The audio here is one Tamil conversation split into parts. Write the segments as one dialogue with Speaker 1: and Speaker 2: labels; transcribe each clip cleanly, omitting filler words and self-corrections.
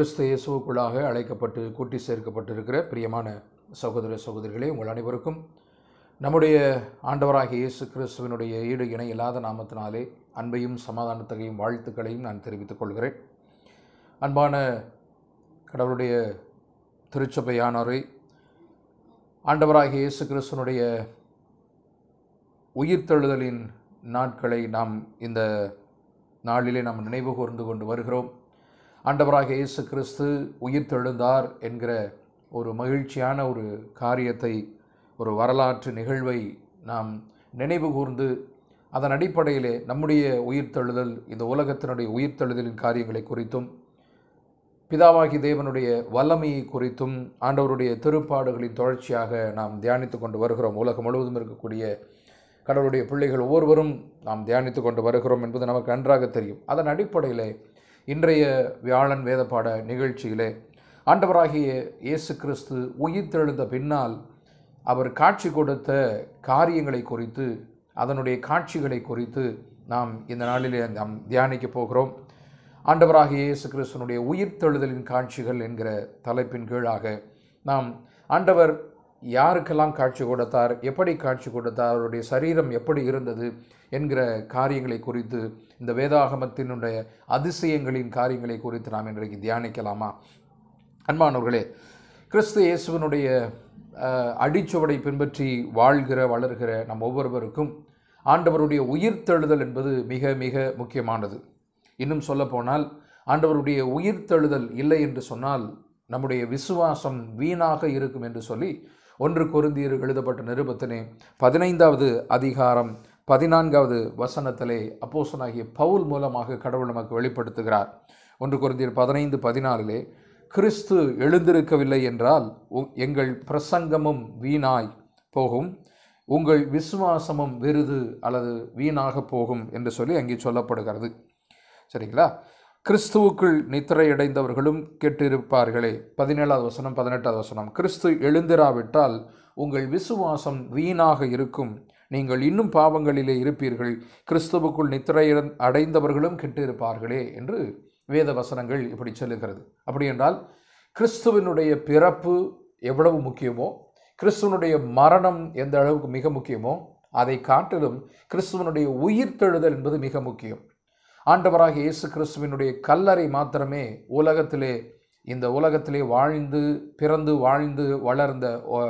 Speaker 1: கிறிஸ்து இயேசுவுக்குள்ளாக அழைக்கப்பட்டு கூட்டி சேர்க்கப்பட்டிருக்கிற பிரியமான சகோதர சகோதரிகளே, உங்கள் அனைவருக்கும் நம்முடைய ஆண்டவராகிய இயேசு கிறிஸ்துவினுடைய ஈடு இணை இல்லாத நாமத்தினாலே அன்பையும் சமாதானத்தையும் வாழ்த்துக்களையும் நான் தெரிவித்துக் கொள்கிறேன். அன்பான கடவுளுடைய திருச்சபையானோரை, ஆண்டவராகிய இயேசு கிறிஸ்துவனுடைய உயிர்த்தெழுதலின் நாட்களை நாம் இந்த நாளிலே நாம் நினைவு கூர்ந்து கொண்டு வருகிறோம். ஆண்டவராகிய இயேசு கிறிஸ்து உயிர்த்தெழுந்தார் என்கிற ஒரு மகிழ்ச்சியான ஒரு காரியத்தை, ஒரு வரலாற்று நிகழ்வை நாம் நினைவு கூர்ந்து அதன் அடிப்படையிலே நம்முடைய உயிர்த்தெழுதல், இந்த உலகத்தினுடைய உயிர்த்தெழுதலின் காரியங்களை குறித்தும் பிதாவாகி தேவனுடைய வல்லமையை குறித்தும் ஆண்டவருடைய திருப்பாடுகளின் தொடர்ச்சியாக நாம் தியானித்து கொண்டு வருகிறோம். உலகம் முழுவதும் இருக்கக்கூடிய கடவுளுடைய பிள்ளைகள் ஒவ்வொருவரும் நாம் தியானித்து கொண்டு வருகிறோம் என்பது நமக்கு நன்றாக தெரியும். அதன் அடிப்படையில் இன்றைய வியாழன் வேதப்பாட நிகழ்ச்சியிலே ஆண்டவராகிய இயேசு கிறிஸ்து உயிர்த்தெழுந்த பின்னால் அவர் காட்சி கொடுத்த காரியங்களை குறித்து, அதனுடைய காட்சிகளை குறித்து நாம் இந்த நாளிலே நாம் தியானிக்க போகிறோம். ஆண்டவராகிய இயேசு கிறிஸ்துவனுடைய உயிர்த்தெழுதலின் காட்சிகள் என்கிற தலைப்பின் கீழாக நாம் ஆண்டவர் யாருக்கெல்லாம் காட்சி கொடுத்தார், எப்படி காட்சி கொடுத்தார், அவருடைய சரீரம் எப்படி இருந்தது என்கிற காரியங்களை குறித்து, இந்த வேதாகமத்தினுடைய அதிசயங்களின் காரியங்களை குறித்து நாம் இன்றைக்கு தியானிக்கலாமா? அன்பானவர்களே, கிறிஸ்து இயேசுவினுடைய அடிச்சுவடை பின்பற்றி வாழ்கிற வளர்கிற நம் ஒவ்வொருவருக்கும் ஆண்டவருடைய உயிர்த்தெழுதல் என்பது மிக மிக முக்கியமானது. இன்னும் சொல்லப்போனால், ஆண்டவருடைய உயிர்த்தெழுதல் இல்லை என்று சொன்னால் நம்முடைய விசுவாசம் வீணாக இருக்கும் என்று சொல்லி 1 கொரிந்தியர் எழுதப்பட்ட நிருபத்திலே 15வது அதிகாரம் 14வது வசனத்திலே அப்போஸ்தலனாகிய பவுல் மூலமாக கடவுள் நமக்கு வெளிப்படுத்துகிறார். 1 கொரிந்தியர் 15:14 கிறிஸ்து எழுந்திருக்கவில்லை என்றால் எங்கள் பிரசங்கமும் வீணாய் போகும், உங்கள் விசுவாசமும் வெறுது அல்லது வீணாக போகும் என்று சொல்லி அங்கே சொல்லப்படுகிறது. சரிங்களா? கிறிஸ்துவுக்குள் நித்திரையடைந்தவர்களும் கெட்டிருப்பார்களே. 17வது வசனம் 18வது வசனம், கிறிஸ்து எழுந்திராவிட்டால் உங்கள் விசுவாசம் வீணாக இருக்கும், நீங்கள் இன்னும் பாவங்களிலே இருப்பீர்கள், கிறிஸ்துவுக்குள் நித்திரை அடைந்தவர்களும் கெட்டிருப்பார்களே என்று வேத வசனங்கள் இப்படி சொல்லுகிறது. அப்படி என்றால் கிறிஸ்துவனுடைய பிறப்பு எவ்வளவு முக்கியமோ, கிறிஸ்துவனுடைய மரணம் எந்த அளவுக்கு மிக முக்கியமோ, அதை காட்டிலும் கிறிஸ்துவனுடைய உயிர்த்தெழுதல் என்பது மிக முக்கியம். ஆண்டவராகிய இயேசு கிறிஸ்துவினுடைய கல்லறை மாத்திரமே இந்த உலகத்திலே வாழ்ந்து பிறந்து வாழ்ந்து வளர்ந்த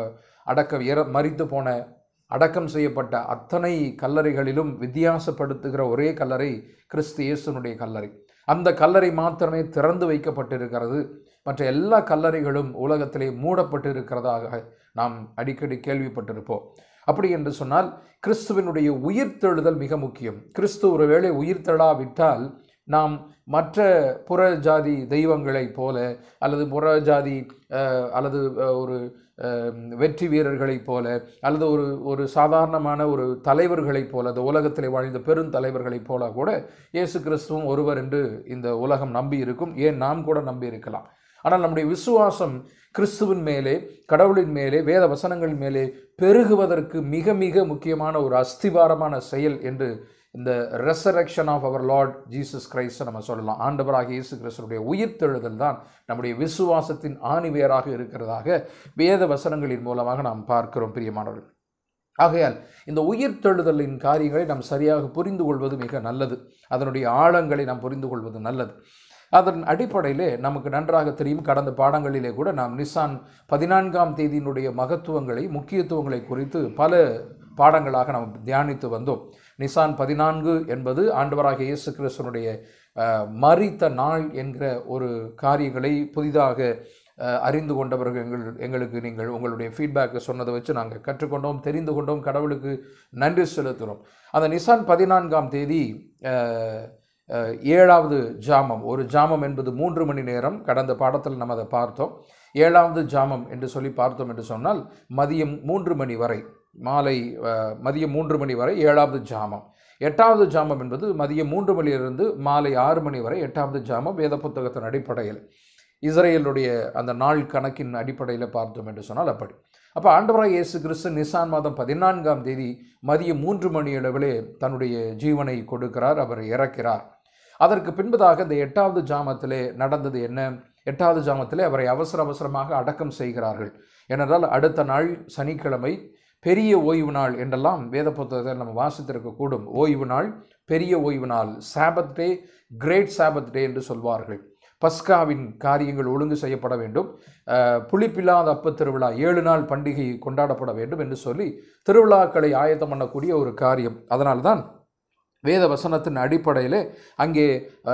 Speaker 1: மரித்து போன அடக்கம் செய்யப்பட்ட அத்தனை கல்லறைகளிலும் வித்தியாசப்படுத்துகிற ஒரே கல்லறை கிறிஸ்து இயேசுனுடைய கல்லறை. அந்த கல்லறை மாத்திரமே திறந்து வைக்கப்பட்டிருக்கிறது. மற்ற எல்லா கல்லறைகளும் உலகத்திலே மூடப்பட்டிருக்கிறதாக நாம் அடிக்கடி கேள்விப்பட்டிருப்போம். அப்படி என்று சொன்னால் கிறிஸ்துவனுடைய உயிர்த்தெழுதல் மிக முக்கியம். கிறிஸ்து ஒருவேளை உயிர்த்தெழாவிட்டால் நாம் மற்ற புறஜாதி தெய்வங்களைப் போல அல்லது புறஜாதி அல்லது ஒரு வெற்றி வீரர்களைப் போல அல்லது ஒரு சாதாரணமான ஒரு தலைவர்களைப் போல, இந்த உலகத்திலே வாழ்ந்த பெருந்தலைவர்களைப் போல கூட இயேசு கிறிஸ்துவும் ஒருவர் என்று இந்த உலகம் நம்பி இருக்கும். ஏன் நாம் கூட நம்பி இருக்கலாம். ஆனால் நம்முடைய விசுவாசம் கிறிஸ்துவின் மேலே, கடவுளின் மேலே, வேத வசனங்களின் மேலே பெருகுவதற்கு மிக மிக முக்கியமான ஒரு அஸ்திபாரமான செயல் என்று இந்த resurrection of our lord Jesus Christ நம்ம சொல்லலாம். ஆண்டவராகிய இயேசு கிறிஸ்துடைய உயிர்த்தெழுதல் தான் நம்முடைய விசுவாசத்தின் ஆணிவேராக இருக்கிறதாக வேத வசனங்களின் மூலமாக நாம் பார்க்கிறோம் பிரியமானவர்கள். ஆகையால் இந்த உயிர்த்தெழுதலின் காரியங்களை நாம் சரியாக புரிந்து கொள்வது மிக நல்லது. அதனுடைய ஆழங்களை நாம் புரிந்து கொள்வது நல்லது. அதன் அடிப்படையிலே நமக்கு நன்றாக தெரியும், கடந்த பாடங்களிலே கூட நாம் நிசான் 14ஆம் தேதியினுடைய மகத்துவங்களை, முக்கியத்துவங்களை குறித்து பல பாடங்களாக நாம் தியானித்து வந்தோம். நிசான் 14 என்பது ஆண்டவராகிய இயேசு கிறிஸ்துவனுடைய மரித்த நாள் என்கிற ஒரு காரியங்களை புதிதாக அறிந்து கொண்டவர்கள் எங்களுக்கு நீங்கள் உங்களுடைய ஃபீட்பேக்கை சொன்னதை வச்சு நாங்கள் கற்றுக்கொண்டோம், தெரிந்து கொண்டோம். கடவுளுக்கு நன்றி செலுத்துகிறோம். அந்த நிசான் 14ஆம் தேதி 7வது ஜாமம், ஒரு ஜாமம் என்பது 3 மணி நேரம். கடந்த பாடத்தில் நம்ம அதை பார்த்தோம். 7வது ஜாமம் என்று சொல்லி பார்த்தோம் என்று சொன்னால் மதியம் 3 மணி வரை, மதியம் 3 மணி வரை 7வது ஜாமம். 8வது ஜாமம் என்பது மதியம் 3 மணியிலிருந்து மாலை 6 மணி வரை 8வது ஜாமம். வேத புத்தகத்தின் அடிப்படையில், இஸ்ரேலுடைய அந்த நாள் கணக்கின் அடிப்படையில் பார்த்தோம் என்று சொன்னால் அப்படி. அப்போ ஆண்டவராகிய இயேசு கிறிஸ்து நிசான் மாதம் 14ஆம் தேதி மதியம் 3 மணி அளவிலே தன்னுடைய ஜீவனை கொடுக்கிறார், அவர் இறக்கிறார். அதற்கு பின்பதாக இந்த 8வது ஜாமத்திலே நடந்தது என்ன? 8வது ஜாமத்திலே அவரை அவசரமாக அடக்கம் செய்கிறார்கள். ஏனென்றால் அடுத்த நாள் சனிக்கிழமை பெரிய ஓய்வு நாள் என்றெல்லாம் வேத புத்தகத்தில் நம்ம வாசித்திருக்கக்கூடும். ஓய்வு நாள், பெரிய ஓய்வு நாள், சாபத் டே, கிரேட் சாபத் டே என்று சொல்வார்கள். பஸ்காவின் காரியங்கள் ஒழுங்கு செய்யப்பட வேண்டும், புளிப்பில்லாத அப்ப திருவிழா, 7 நாள் பண்டிகை கொண்டாடப்பட வேண்டும் என்று சொல்லி திருவிழாக்களை ஆயத்தம் பண்ணக்கூடிய ஒரு காரியம். அதனால்தான் வேத வசனத்தின் அடிப்படையில் அங்கே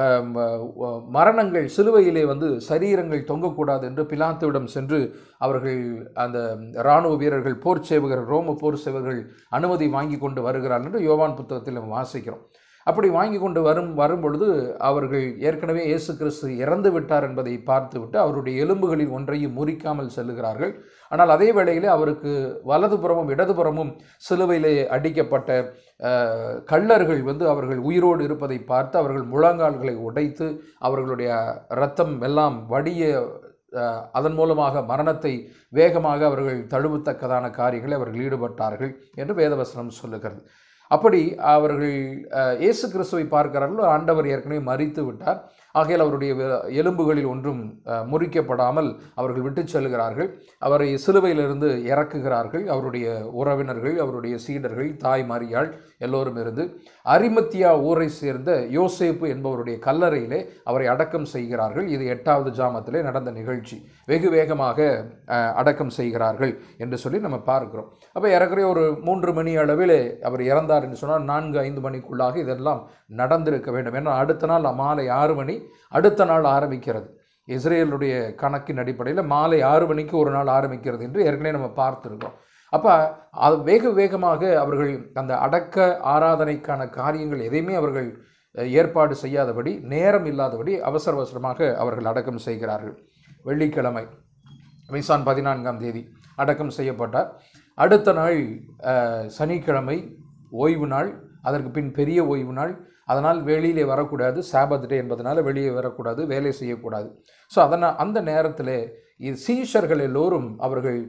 Speaker 1: மரணங்கள் சிலுவையிலே சரீரங்கள் தொங்கக்கூடாது என்று பிலாத்துவிடம் சென்று அவர்கள் அந்த இராணுவ வீரர்கள், போர் சேவகர்கள், ரோம போர் சேவகர்கள் அனுமதி வாங்கி கொண்டு வருகிறார்கள் என்று யோவான் புத்தகத்தில் நம்ம வாசிக்கிறோம். அப்படி வாங்கி கொண்டு வரும் பொழுது அவர்கள் ஏற்கனவே இயேசு கிறிஸ்து இறந்து விட்டார் என்பதை பார்த்துவிட்டு அவருடைய எலும்புகளில் ஒன்றையும் முறிக்காமல் செல்லுகிறார்கள். ஆனால் அதே வேளையில் அவருக்கு வலதுபுறமும் இடதுபுறமும் சிலுவையிலே அடிக்கப்பட்ட கள்ளர்கள் அவர்கள் உயிரோடு இருப்பதை பார்த்து அவர்கள் முழங்கால்களை உடைத்து அவர்களுடைய இரத்தம் எல்லாம் வடிய அதன் மூலமாக மரணத்தை வேகமாக அவர்கள் தழுவத்தக்கதான காரியங்களை அவர்கள் ஈடுபட்டார்கள் என்று வேதவசனம் சொல்லுகிறது. அப்படி அவர்கள் இயேசு கிறிஸ்துவை பார்க்கிறார்கள். ஆண்டவர் ஏற்கனவே மரித்து விட்டார். ஆகையால் அவருடைய எலும்புகளில் ஒன்றும் முறிக்கப்படாமல் அவர்கள் விட்டு செல்கிறார்கள். அவரை சிலுவையிலிருந்து இறக்குகிறார்கள். அவருடைய உறவினர்கள், அவருடைய சீடர்கள், தாய் மரியாள் எல்லோரும் இருந்து அரிமத்தியா ஊரை சேர்ந்த யோசேப்பு என்பவருடைய கல்லறையிலே அவரை அடக்கம் செய்கிறார்கள். இது 8வது ஜாமத்திலே நடந்த நிகழ்ச்சி. வெகு வேகமாக அடக்கம் செய்கிறார்கள் என்று சொல்லி நம்ம பார்க்கிறோம். அப்போ ஏறக்குறைய ஒரு 3 மணி அளவில் அவர் இறந்தார் என்று சொன்னால் 4-5 மணிக்குள்ளாக இதெல்லாம் நடந்திருக்க வேண்டும். ஏன்னா அடுத்த நாள் மாலை 6 மணி அடுத்த நாள் ஆரம்பிக்கிறது. இஸ்ரேலுடைய கணக்கின் அடிப்படையில் மாலை 6 மணிக்கு ஒரு நாள் ஆரம்பிக்கிறது என்று ஏற்கனவே நம்ம பார்த்துருக்கோம். அப்போ அது வேகமாக அவர்கள் அந்த அடக்க ஆராதனைக்கான காரியங்கள் எதையுமே அவர்கள் ஏற்பாடு செய்யாதபடி, நேரம் இல்லாதபடி அவசரமாக அவர்கள் அடக்கம் செய்கிறார்கள். வெள்ளிக்கிழமை நிசான் 14ஆம் தேதி அடக்கம் செய்யப்பட்டார். அடுத்த நாள் சனிக்கிழமை ஓய்வு நாள், அதற்கு பின் பெரிய ஓய்வு நாள். அதனால் வெளியிலே வரக்கூடாது, சாபத் டே என்பதனால் வெளியே வரக்கூடாது, வேலை செய்யக்கூடாது. ஸோ அந்த நேரத்தில் சீஷர்கள் எல்லோரும் அவர்கள்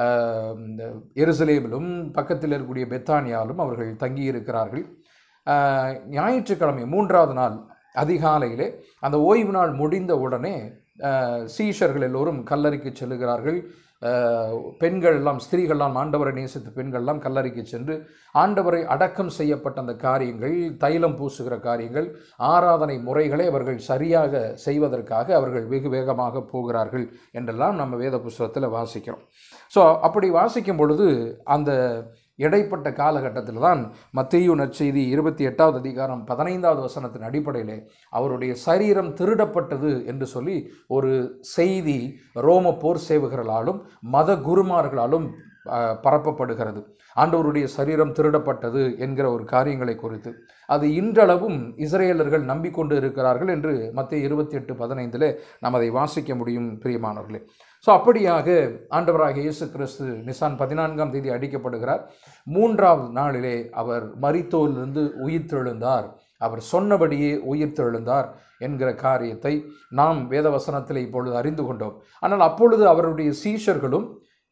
Speaker 1: எருசலேமிலும் பக்கத்தில் இருக்கக்கூடிய பெத்தானியாலும் அவர்கள் தங்கியிருக்கிறார்கள். ஞாயிற்றுக்கிழமை 3வது நாள் அதிகாலையிலே அந்த ஓய்வு நாள் முடிந்த உடனே சீஷர்கள் எல்லோரும் கல்லறைக்கு செல்லுகிறார்கள். பெண்கள் எல்லாம், ஸ்திரீகள்லாம், ஆண்டவரை நேசித்த பெண்கள் எல்லாம் கல்லறைக்கு சென்று ஆண்டவரை அடக்கம் செய்யப்பட்ட அந்த காரியங்கள், தைலம் பூசுகிற காரியங்கள், ஆராதனை முறைகளை அவர்கள் சரியாக செய்வதற்காக அவர்கள் வெகு வேகமாக போகிறார்கள் என்றெல்லாம் நம்ம வேத புஸ்தகத்தில் வாசிக்கிறோம். ஸோ அப்படி வாசிக்கும் பொழுது அந்த இடைப்பட்ட காலகட்டத்தில் தான் மத்தேயு நற்செய்தி 28வது அதிகாரம் 15வது வசனத்தின் அடிப்படையில் அவருடைய சரீரம் திருடப்பட்டது என்று சொல்லி ஒரு செய்தி ரோம போர் சேவகர்களாலும் மத குருமார்களாலும் பரப்பப்படுகிறது. ஆண்டவருடைய சரீரம் திருடப்பட்டது என்கிற ஒரு காரியங்களை குறித்து அது இன்றளவும் இஸ்ரேலர்கள் நம்பிக்கொண்டு இருக்கிறார்கள் என்று மத்தேயு 28:15 நாம் அதை வாசிக்க முடியும் பிரியமானவர்களே. ஸோ அப்படியாக ஆண்டவராகிய இயேசு கிறிஸ்து நிசான் 14ஆம் தேதி அடிக்கப்படுகிறார். 3வது நாளிலே அவர் மரித்தோரிலிருந்து உயிர்த்தெழுந்தார். அவர் சொன்னபடியே உயிர்த்தெழுந்தார் என்கிற காரியத்தை நாம் வேதவசனத்தில் இப்பொழுது அறிந்து கொண்டோம். ஆனால் அப்பொழுது அவருடைய சீஷர்களும்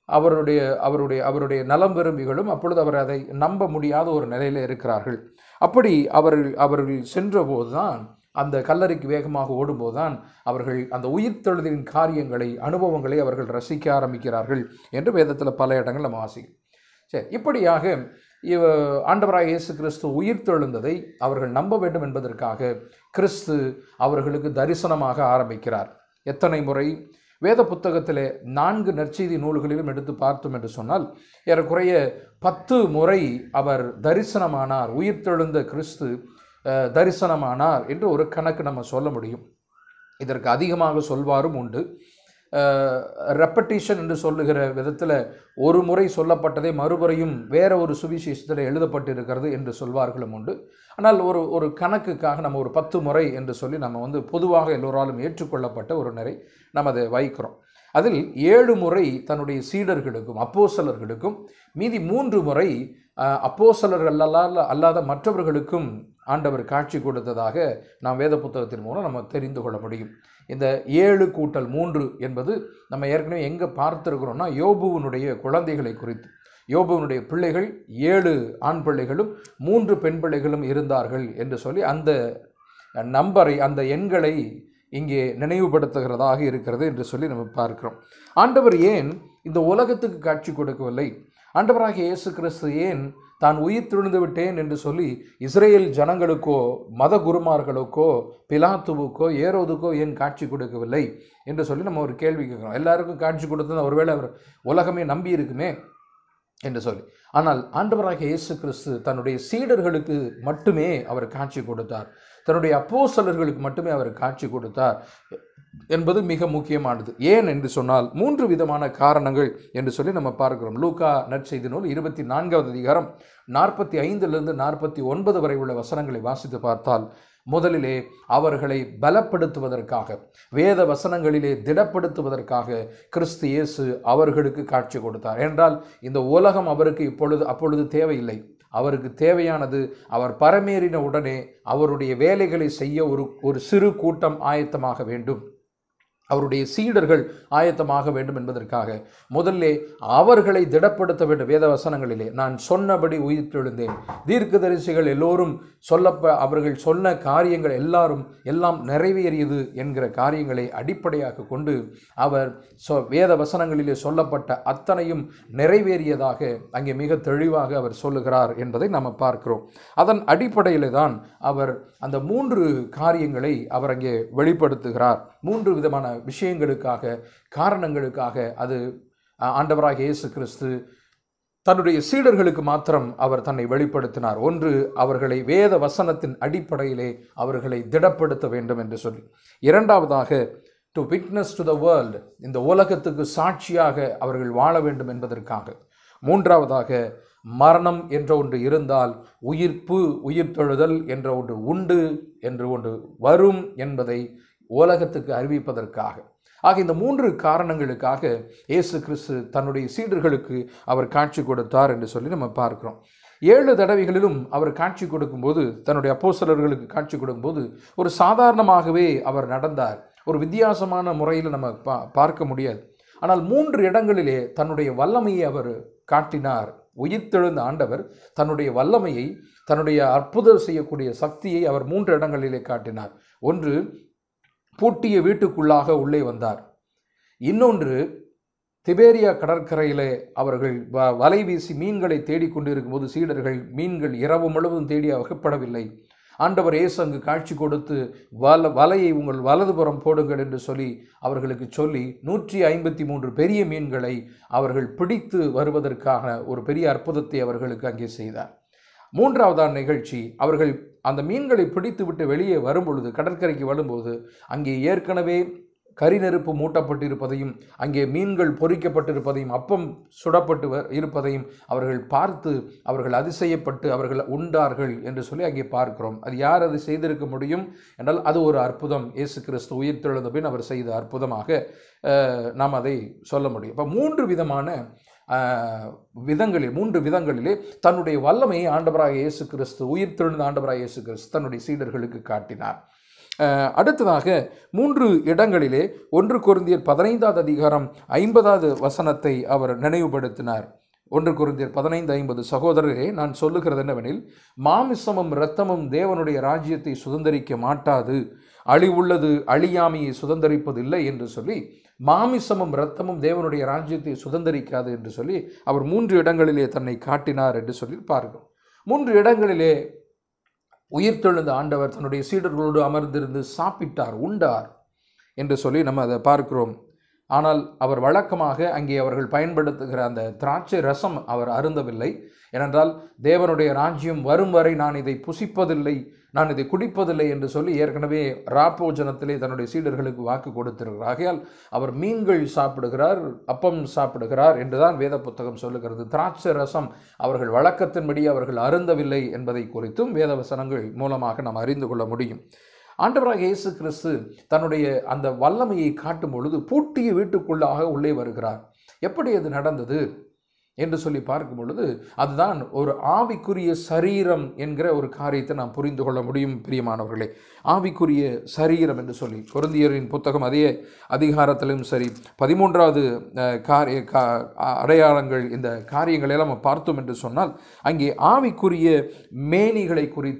Speaker 1: அவருடைய நலம் விரும்பிகளும் அப்பொழுது அவர் அதை நம்ப முடியாத ஒரு நிலையில் இருக்கிறார்கள். அப்படி அவர்கள் சென்றபோது தான், அந்த கல்லறைக்கு வேகமாக ஓடும்போது தான் அவர்கள் அந்த உயிர்த்தெழுதலின் காரியங்களை, அனுபவங்களை அவர்கள் ரசிக்க ஆரம்பிக்கிறார்கள் என்று வேதத்தில் பல இடங்கள் நம்ம வாசிக்கிறோம். சரி, இப்படியாக ஆண்டவராகிய இயேசு கிறிஸ்து உயிர்த்தெழுந்ததை அவர்கள் நம்ப வேண்டும் என்பதற்காக கிறிஸ்து அவர்களுக்கு தரிசனமாக ஆரம்பிக்கிறார். எத்தனை முறை? வேத புத்தகத்தில் 4 நற்செய்தி நூல்களிலும் எடுத்து பார்த்தோம் என்று சொன்னால் ஏறக்குறைய 10 முறை அவர் தரிசனமானார். உயிர்த்தெழுந்த கிறிஸ்து தரிசனமானார் என்று ஒரு கணக்கு நம்ம சொல்ல முடியும். இதற்கு அதிகமாக சொல்வாரும் உண்டு. ரெப்படிஷன் என்று சொல்லுகிற விதத்தில் ஒரு முறை சொல்லப்பட்டதை மறுபுறையும் வேற ஒரு சுவிசேஷத்தில் எழுதப்பட்டிருக்கிறது என்று சொல்வார்களும் உண்டு. ஆனால் ஒரு கணக்குக்காக நம்ம ஒரு 10 முறை என்று சொல்லி நம்ம பொதுவாக எல்லோராலும் ஏற்றுக்கொள்ளப்பட்ட ஒரு நிறை நம்ம அதை வைக்கிறோம். அதில் 7 முறை தன்னுடைய சீடர்களுக்கும் அப்போஸ்தலர்களுக்கும், மீதி 3 முறை அப்போஸ்தலர்கள் அல்லாத மற்றவர்களுக்கும் ஆண்டவர் காட்சி கொடுத்ததாக நாம் வேத புத்தகத்தின் மூலம் நம்ம தெரிந்து கொள்ள முடியும். இந்த 7+3 என்பது நம்ம ஏற்கனவே எங்கே பார்த்துருக்கிறோம்னா, யோபுவினுடைய குழந்தைகளை குறித்து. யோபுவினுடைய பிள்ளைகள் 7 ஆண் பிள்ளைகளும் 3 பெண் பிள்ளைகளும் இருந்தார்கள் என்று சொல்லி அந்த நம்பரை, அந்த எண்களை இங்கே நினைவுபடுத்துகிறதாக இருக்கிறது என்று சொல்லி நம்ம பார்க்கிறோம். ஆண்டவர் ஏன் இந்த உலகத்துக்கு காட்சி கொடுக்கவில்லை? ஆண்டவராகிய இயேசு கிறிஸ்து ஏன் தான் உயிர் தெழுந்து விட்டேன் என்று சொல்லி இஸ்ரேல் ஜனங்களுக்கோ மத குருமார்களுக்கோ பிலாத்துவுக்கோ ஏரோதுக்கோ ஏன் காட்சி கொடுக்கவில்லை என்று சொல்லி நம்ம ஒரு கேள்வி கேட்கிறோம். எல்லாருக்கும் காட்சி கொடுத்தது ஒருவேளை அவர் உலகமே நம்பி இருக்குமே என்று சொல்லி. ஆனால் ஆண்டவராகிய இயேசு கிறிஸ்து தன்னுடைய சீடர்களுக்கு மட்டுமே அவர் காட்சி கொடுத்தார், தன்னுடைய அப்போஸ்தலர்களுக்கு மட்டுமே அவர் காட்சி கொடுத்தார் என்பது மிக முக்கியமானது. ஏன் என்று சொன்னால் 3 விதமான காரணங்கள் என்று சொல்லி நம்ம பார்க்கிறோம். லூக்கா நற்செய்தி நூல் 24வது அதிகாரம் 45லிருந்து 49 வரை உள்ள வசனங்களை வாசித்து பார்த்தால், முதலிலே அவர்களை பலப்படுத்துவதற்காக, வேத வசனங்களிலே திடப்படுத்துவதற்காக கிறிஸ்து இயேசு அவர்களுக்கு காட்சி கொடுத்தார். என்றால் இந்த உலகம் அவருக்கு அப்பொழுது தேவையில்லை. அவருக்கு தேவையானது, அவர் பரமேறின உடனே அவருடைய வேலைகளை செய்ய ஒரு சிறு கூட்டம் ஆயத்தமாக வேண்டும், அவருடைய சீடர்கள் ஆயத்தமாக வேண்டும் என்பதற்காக முதல்ல அவர்களை திடப்படுத்த வேண்டும். வேத வசனங்களிலே நான் சொன்னபடி உயிர்த்தெழுந்தேன், தீர்க்கதரிசிகள் எல்லோரும் அவர்கள் சொன்ன காரியங்கள் எல்லாம் நிறைவேறியது என்கிற காரியங்களை அடிப்படையாக கொண்டு அவர் வேத வசனங்களிலே சொல்லப்பட்ட அத்தனையும் நிறைவேறியதாக அங்கே மிக தெளிவாக அவர் சொல்லுகிறார் என்பதை நாம் பார்க்கிறோம். அதன் அடிப்படையில் தான் அவர் அந்த 3 காரியங்களை அவர் அங்கே வெளிப்படுத்துகிறார். 3 விதமான விஷயங்களுக்காக, காரணங்களுக்காக அது ஆண்டவராகிய இயேசு கிறிஸ்து தன்னுடைய சீடர்களுக்கு மாத்திரம் அவர் தன்னை வெளிப்படுத்தினார். ஒன்று, அவர்களை வேத வசனத்தின் அடிப்படையிலே அவர்களை திடப்படுத்த வேண்டும் என்று சொல்லி. இரண்டாவதாக, to witness to the world, இந்த உலகத்துக்கு சாட்சியாக அவர்கள் வாழ வேண்டும் என்பதற்காக. மூன்றாவதாக, மரணம் என்ற ஒன்று இருந்தால் உயிர்த்தெழுதல் என்ற ஒன்று உண்டு என்று ஒன்று வரும் என்பதை உலகத்துக்கு அறிவிப்பதற்காக. ஆக இந்த 3 காரணங்களுக்காக இயேசு கிறிஸ்து தன்னுடைய சீடர்களுக்கு அவர் காட்சி கொடுத்தார் என்று சொல்லி நம்ம பார்க்கிறோம். 7 தடவைகளிலும் அவர் காட்சி கொடுக்கும்போது, தன்னுடைய அப்போஸ்தலர்களுக்கு காட்சி கொடுக்கும்போது ஒரு சாதாரணமாகவே அவர் நடந்தார். ஒரு வித்தியாசமான முறையில் நம்ம பார்க்க முடியாது. ஆனால் 3 இடங்களிலே தன்னுடைய வல்லமையை அவர் காட்டினார். உயிர்த்தெழுந்த ஆண்டவர் தன்னுடைய வல்லமையை, தன்னுடைய அற்புதம் செய்யக்கூடிய சக்தியை அவர் 3 இடங்களிலே காட்டினார். ஒன்று, பூட்டிய வீட்டுக்குள்ளாக உள்ளே வந்தார். இன்னொன்று, திபேரியா கடற்கரையிலே அவர்கள் வலை வீசி மீன்களை தேடிக்கொண்டிருக்கும் போது சீடர்கள் மீன்கள் இரவு முழுவதும் தேடி அகப்படவில்லை. ஆண்டவர் இயேசு அங்கு காட்சி கொடுத்து வலையை உங்கள் வலதுபுறம் போடுங்கள் என்று சொல்லி அவர்களுக்கு சொல்லி 153 பெரிய மீன்களை அவர்கள் பிடித்து வருவதற்கான ஒரு பெரிய அற்புதத்தை அவர்களுக்கு அங்கே செய்தார். மூன்றாவதான நிகழ்ச்சி, அவர்கள் அந்த மீன்களை பிடித்து விட்டு வெளியே வரும்பொழுது, கடற்கரைக்கு வரும்போது அங்கே ஏற்கனவே கரிநெருப்பு மூட்டப்பட்டிருப்பதையும், அங்கே மீன்கள் பொரிக்கப்பட்டிருப்பதையும், அப்பம் சுடப்பட்டு இருப்பதையும் அவர்கள் பார்த்து அவர்கள் அதிசயப்பட்டு அவர்கள் உண்டார்கள் என்று சொல்லி அங்கே பார்க்கிறோம். அது யார் அது செய்திருக்க முடியும் என்றால் அது ஒரு அற்புதம். இயேசு கிறிஸ்து உயிர்த்தெழுந்த பின் அவர் செய்த அற்புதமாக நாம் அதை சொல்ல முடியும். இப்போ 3 விதங்களிலே தன்னுடைய வல்லமையை ஆண்டவராகிய இயேசு கிறிஸ்து, உயிர்த்தெழுந்த ஆண்டவராகிய இயேசு கிறிஸ்து தன்னுடைய சீடர்களுக்கு காட்டினார். அடுத்ததாக 3 இடங்களிலே 1 கொரிந்தியர் 15வது அதிகாரம் 50வது வசனத்தை அவர் நினைவுபடுத்தினார். 1 கொரிந்தியர் 15:50, சகோதரரே, நான் சொல்லுகிறது என்னவெனில், மாமிசமும் இரத்தமும் தேவனுடைய ராஜ்யத்தை சுதந்தரிக்க மாட்டாது, அழிவுள்ளது அழியாமையை சுதந்தரிப்பதில்லை என்று சொல்லி, மாமிசமும் இரத்தமும் தேவனுடைய ராஜ்யத்தை சுதந்தரிக்காது என்று சொல்லி அவர் 3 இடங்களிலே தன்னை காட்டினார் என்று சொல்லி பார்க்கிறோம். 3 இடங்களிலே உயிர்த்தெழுந்த ஆண்டவர் தன்னுடைய சீடர்களோடு அமர்ந்திருந்து சாப்பிட்டார், உண்டார் என்று சொல்லி நம்ம அதை பார்க்கிறோம். ஆனால் அவர் வழக்கமாக அங்கே அவர்கள் பயன்படுத்துகிற அந்த திராட்சை ரசம் அவர் அருந்தவில்லை. ஏனென்றால் தேவனுடைய ராஜ்யம் வரும் வரை நான் இதை புசிப்பதில்லை, நான் இதை குடிப்பதில்லை என்று சொல்லி ஏற்கனவே ராப்போஜனத்திலே தன்னுடைய சீடர்களுக்கு வாக்கு கொடுத்திருக்கிறார். ஆகையால் அவர் மீன்கள் சாப்பிடுகிறார், அப்பம் சாப்பிடுகிறார் என்றுதான் வேத புத்தகம் சொல்லுகிறது. திராட்சை ரசம் அவர்கள் வழக்கத்தின்படி அவர்கள் அருந்தவில்லை என்பதை குறித்தும் வேத வசனங்கள் மூலமாக நாம் அறிந்து கொள்ள முடியும். ஆண்டவராக இயேசு கிறிஸ்து தன்னுடைய அந்த வல்லமையை காட்டும் பொழுது பூட்டிய வீட்டுக்குள்ளாக உள்ளே வருகிறார். எப்படி அது நடந்தது என்று சொல்லி பார்க்கும் பொழுது அதுதான் ஒரு ஆவிக்குரிய சரீரம் என்கிற ஒரு காரியத்தை நாம் புரிந்து கொள்ள முடியும். பிரியமானவர்களே, ஆவிக்குரிய சரீரம் என்று சொல்லி கொரிந்தியரின் புத்தகம் அதே அதிகாரத்திலும் சரி 13வது அடையாளங்கள், இந்த காரியங்களெல்லாம் நம்ம பார்த்தோம் என்று சொன்னால் அங்கே ஆவிக்குரிய மேனிகளை குறித்து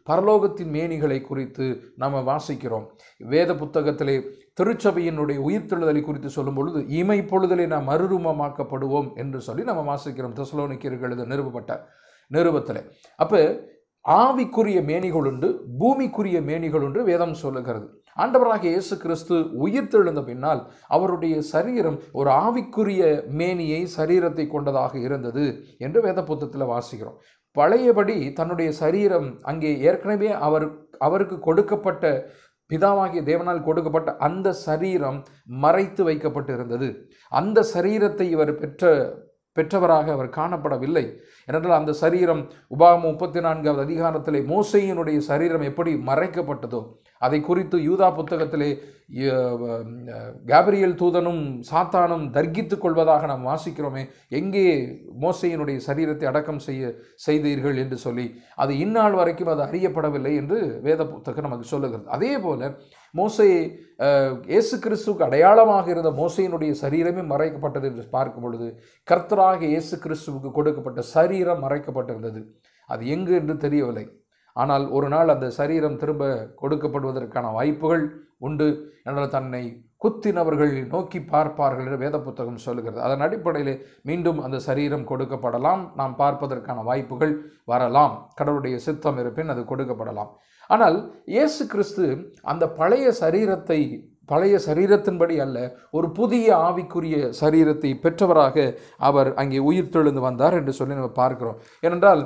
Speaker 1: பரலோகத்தின் மேனிகளை குறித்து நாம் வாசிக்கிறோம். வேத புத்தகத்திலே திருச்சபையினுடைய உயிர்த்தெழுதலை குறித்து சொல்லும் பொழுது இமை பொழுதிலே நாம் மறுரூபமாக்கப்படுவோம் என்று சொல்லி நம்ம வாசிக்கிறோம் தெசலோனிக்கேயருக்கு எழுதின நிருபத்தில். அப்போ ஆவிக்குரிய மேனிகள் உண்டு, பூமிக்குரிய மேனிகள் உண்டு வேதம் சொல்லுகிறது. ஆண்டவராகிய இயேசு கிறிஸ்து உயிர்த்தெழுந்த பின்னால் அவருடைய சரீரம் ஒரு ஆவிக்குரிய மேனியை சரீரத்தை கொண்டதாக இருந்தது என்று வேத புத்தகத்தில் வாசிக்கிறோம். பழையபடி தன்னுடைய சரீரம் அங்கே ஏற்கனவே அவருக்கு கொடுக்கப்பட்ட பிதாவாகிய தேவனால் கொடுக்கப்பட்ட அந்த சரீரம் மறைத்து வைக்கப்பட்டு இருந்தது. அந்த சரீரத்தை இவர் பெற்றவராக அவர் காணப்படவில்லை. ஏனென்றால் அந்த சரீரம் உபாகமம் 34வது அதிகாரத்திலே மோசேயினுடைய சரீரம் எப்படி மறைக்கப்பட்டதோ அதை குறித்து யூதா புத்தகத்திலே காபிரியேல் தூதனும் சாத்தானும் தர்கித்துக் கொள்வதாக நாம் வாசிக்கிறோமே, எங்கே மோசேயினுடைய சரீரத்தை அடக்கம் செய்தீர்கள் என்று சொல்லி அது இந்நாள் வரைக்கும் அது அறியப்படவில்லை என்று வேத புத்தகம் நமக்கு சொல்லுகிறது. அதே போல இயேசு கிறிஸ்துவுக்கு அடையாளமாக இருந்த மோசேயினுடைய சரீரமே மறைக்கப்பட்டது என்று பார்க்கும் பொழுது கர்த்தராக இயேசு கிறிஸ்துவுக்கு கொடுக்கப்பட்ட சரீரம் மறைக்கப்பட்டிருந்தது. அது எங்கு என்று தெரியவில்லை. ஆனால் ஒரு நாள் அந்த சரீரம் திரும்ப கொடுக்கப்படுவதற்கான வாய்ப்புகள் உண்டு என்றால் தன்னை குத்தினவர்கள் நோக்கி பார்ப்பார்கள் என்று வேத புத்தகம் சொல்லுகிறது. அதன் அடிப்படையில் மீண்டும் அந்த சரீரம் கொடுக்கப்படலாம், நாம் பார்ப்பதற்கான வாய்ப்புகள் வரலாம். கடவுளுடைய சித்தம் இருப்பின் அது கொடுக்கப்படலாம். ஆனால் இயேசு கிறிஸ்து அந்த பழைய சரீரத்தின்படி அல்ல, ஒரு புதிய ஆவிக்குரிய சரீரத்தை பெற்றவராக அவர் அங்கே உயிர்த்தெழுந்து வந்தார் என்று சொல்லி நம்ம பார்க்கிறோம். ஏனென்றால்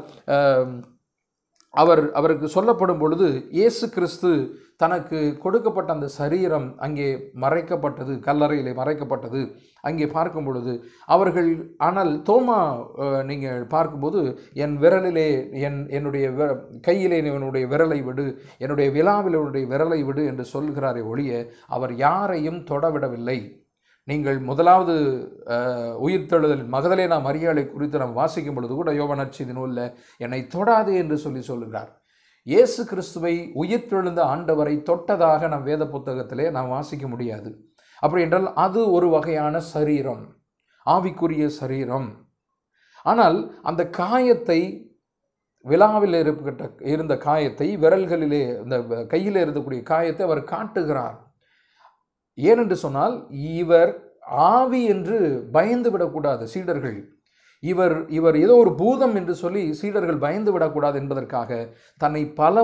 Speaker 1: அவருக்கு சொல்லப்படும் பொழுது இயேசு கிறிஸ்து தனக்கு கொடுக்கப்பட்ட அந்த சரீரம் அங்கே மறைக்கப்பட்டது, கல்லறையிலே மறைக்கப்பட்டது. அங்கே பார்க்கும் பொழுது அவர்கள், ஆனால் தோமா நீங்கள் பார்க்கும்போது என் விரலிலே என்னுடைய கையிலே என்னுடைய விரலை விடு, என்னுடைய விலாவில் என்னுடைய விரலை விடு என்று சொல்கிறாரே ஒழிய அவர் யாரையும் தொடவிடவில்லை. நீங்கள் முதலாவது உயிர்த்தெழுதலில் மகதலேனா மரியாளை குறித்து நாம் வாசிக்கும் பொழுது கூட யோவான் நற்செய்தி நூலில் என்னை தொடாதே என்று சொல்லுகிறார். இயேசு கிறிஸ்துவை உயிர்த்தெழுந்த ஆண்டவரை தொட்டதாக நம் வேத புத்தகத்திலே நாம் வாசிக்க முடியாது. அப்படி என்றால் அது ஒரு வகையான சரீரம், ஆவிக்குரிய சரீரம். ஆனால் அந்த காயத்தை, விலாவில் இருந்த காயத்தை, விரல்களிலே இந்த கையில் இருக்கக்கூடிய காயத்தை அவர் காட்டுகிறார். ஏனென்று சொன்னால் இவர் ஆவி என்று பயந்து விடக்கூடாது சீடர்கள். இவர் ஏதோ ஒரு பூதம் என்று சொல்லி சீடர்கள் பயந்து விடக்கூடாது என்பதற்காக தன்னை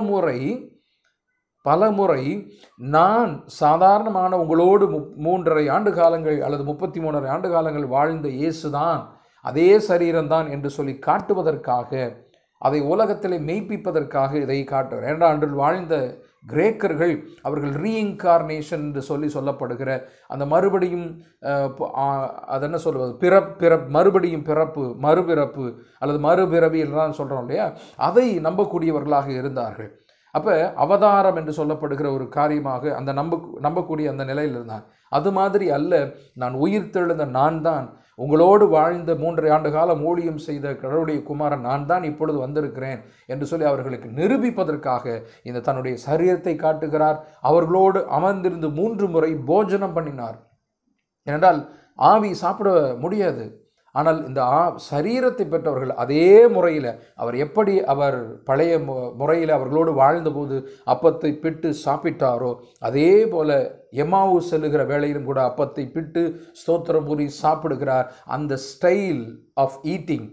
Speaker 1: பலமுறை நான் சாதாரணமான உங்களோடு 3.5 ஆண்டு காலங்கள் அல்லது 33.5 ஆண்டு காலங்கள் வாழ்ந்த இயேசுதான், அதே சரீரம்தான் என்று சொல்லி காட்டுவதற்காக, அதை உலகத்திலே மெய்ப்பிப்பதற்காக இதை காட்டுவார். 2 ஆண்டில் வாழ்ந்த கிரேக்கர்கள் அவர்கள் ரீஇன்கார்னேஷன் என்று சொல்லப்படுகிற அந்த மறுபடியும் அது என்ன சொல்வது, மறுபடியும் மறுபிறப்பு அல்லது மறுபிறவி என்றுதான் சொல்கிறோம் இல்லையா, அதை நம்பக்கூடியவர்களாக இருந்தார்கள். அப்போ அவதாரம் என்று சொல்லப்படுகிற ஒரு காரியமாக அந்த நம்பக்கூடிய அந்த நிலையில் இருந்தான். அது மாதிரி அல்ல, நான் உயிர்த்தெழுந்த நான் தான், உங்களோடு வாழ்ந்த 3 ஆண்டு காலம் ஊழியம் செய்த கடவுளுடைய குமாரன் நான் தான் இப்பொழுது வந்திருக்கிறேன் என்று சொல்லி அவர்களுக்கு நிரூபிப்பதற்காக இந்த தன்னுடைய சரீரத்தை காட்டுகிறார். அவர்களோடு அமர்ந்திருந்து 3 முறை போஜனம் பண்ணினார். ஏனென்றால் ஆவி சாப்பிட முடியாது. ஆனால் இந்த சரீரத்தை பெற்றவர்கள் அதே முறையில் அவர் பழைய முறையில் அவர்களோடு வாழ்ந்தபோது அப்பத்தை பிட்டு சாப்பிட்டாரோ அதே போல எம்மாவு செல்லுகிற வேளையிலும் கூட அப்பத்தை பிட்டு ஸ்தோத்திரம் கூறி சாப்பிடுகிறார். அந்த ஸ்டைல் ஆஃப் ஈட்டிங்,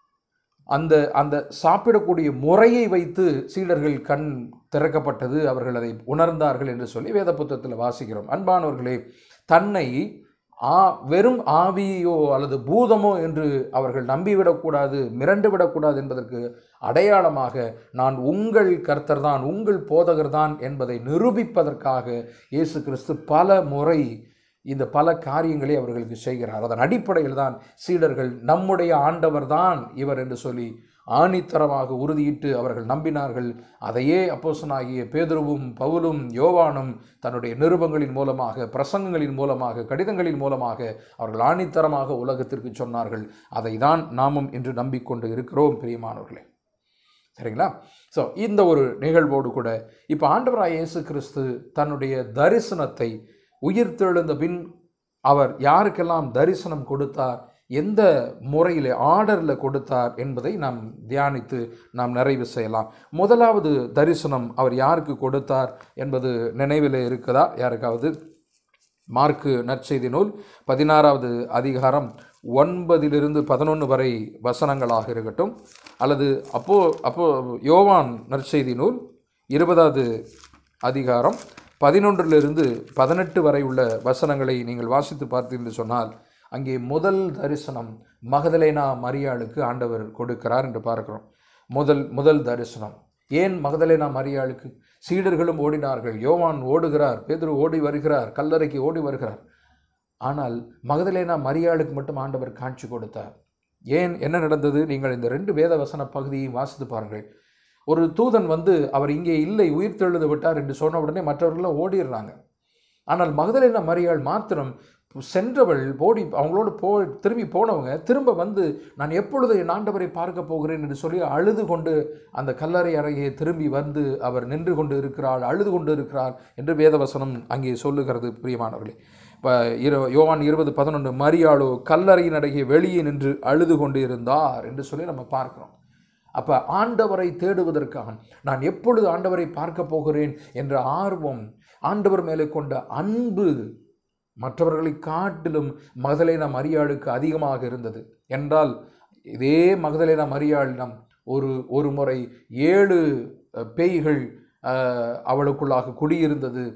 Speaker 1: அந்த சாப்பிடக்கூடிய முறையை வைத்து சீடர்கள் கண் திறக்கப்பட்டது, அவர்கள் அதை உணர்ந்தார்கள் என்று சொல்லி வேத புத்தகத்தில் வாசிக்கிறோம். அன்பானவர்களே, தன்னை வெறும் ஆவியோ அல்லது பூதமோ என்று அவர்கள் நம்பிவிடக்கூடாது, மிரண்டு விடக்கூடாது என்பதற்கு அடையாளமாக நான் உங்கள் கர்த்தர் தான், உங்கள் போதகர் தான் என்பதை நிரூபிப்பதற்காக இயேசு கிறிஸ்து பல முறை இந்த பல காரியங்களை அவர்களுக்கு செய்கிறார். அதன் அடிப்படையில் தான் சீடர்கள் நம்முடைய ஆண்டவர் தான் இவர் என்று சொல்லி ஆணித்தரமாக உறுதியிட்டு அவர்கள் நம்பினார்கள். அதையே அப்போஸ்தலனாகிய பேதுருவும் பவுலும் யோவானும் தன்னுடைய நிருபங்களின் மூலமாக, பிரசங்கங்களின் மூலமாக, கடிதங்களின் மூலமாக அவர்கள் ஆணித்தரமாக உலகத்திற்கு சொன்னார்கள். அதை தான் நாமும் இன்று நம்பிக்கொண்டு இருக்கிறோம் பிரியமானவர்களே. சரிங்களா? ஸோ இந்த ஒரு நிகழ்வோடு கூட இப்போ ஆண்டவராகிய இயேசு கிறிஸ்து தன்னுடைய தரிசனத்தை உயிர்த்தெழுந்த பின் அவர் யாருக்கெல்லாம் தரிசனம் கொடுத்தார் எந்த முறையில் ஆர்டரில் கொடுத்தார் என்பதை நாம் தியானித்து நாம் நிறைவு செய்யலாம். முதலாவது தரிசனம் அவர் யாருக்கு கொடுத்தார் என்பது நினைவில் இருக்குதா யாருக்காவது? மார்க்கு நற்செய்தி நூல் 16வது அதிகாரம் 9-11 வரை வசனங்களாக இருக்கட்டும், அல்லது அப்போ யோவான் நற்செய்தி நூல் 20வது அதிகாரம் 11-18 வரை உள்ள வசனங்களை நீங்கள் வாசித்து பார்த்தீர்கள் சொன்னால், அங்கே முதல் தரிசனம் மகதலேனா மரியாளுக்கு ஆண்டவர் கொடுக்கிறார் என்று பார்க்கிறோம். முதல் தரிசனம். ஏன் மகதலேனா மரியாளுக்கு? சீடர்களும் ஓடினார்கள், யோவான் ஓடுகிறார், பேதுரு ஓடி வருகிறார், கல்லறைக்கு ஓடி வருகிறார். ஆனால் மகதலேனா மரியாளுக்கு மட்டும் ஆண்டவர் காட்சி கொடுத்தார். ஏன்? என்ன நடந்தது? நீங்கள் இந்த 2 வேத வசன பகுதியையும் வாசித்து பாருங்கள். ஒரு தூதன் வந்து அவர் இங்கே இல்லை, உயிர் தெழுந்து விட்டார் என்று சொன்ன உடனே மற்றவர்கள்லாம் ஓடிடுறாங்க. ஆனால் மகதலேனா மரியாள் மாத்திரம் சென்றவள் அவங்களோடு திரும்பி போனவங்க திரும்ப வந்து நான் எப்பொழுது என் ஆண்டவரை பார்க்க போகிறேன் என்று சொல்லி அழுது கொண்டு அந்த கல்லறை அறையை திரும்பி வந்து அவர் நின்று கொண்டு இருக்கிறாள், அழுது கொண்டு இருக்கிறார் என்று வேதவசனம் அங்கே சொல்லுகிறது. பிரியமானவர்களே, இப்போ யோவான் 20:11 மரியாளோ கல்லறையின் அருகே வெளியே நின்று அழுது கொண்டு இருந்தார் என்று சொல்லி நம்ம பார்க்கிறோம். அப்போ ஆண்டவரை தேடுவதற்காக நான் எப்பொழுது ஆண்டவரை பார்க்க போகிறேன் என்ற ஆர்வம், ஆண்டவர் மேலே கொண்ட அன்பு மற்றவர்களை காட்டிலும் மகதலேனா மரியாளுக்கு அதிகமாக இருந்தது. என்றால் இதே மகதலேனா மரியாளிடம் ஒரு முறை 7 பேய்கள் அவளுக்குள்ளாக குடியிருந்தது.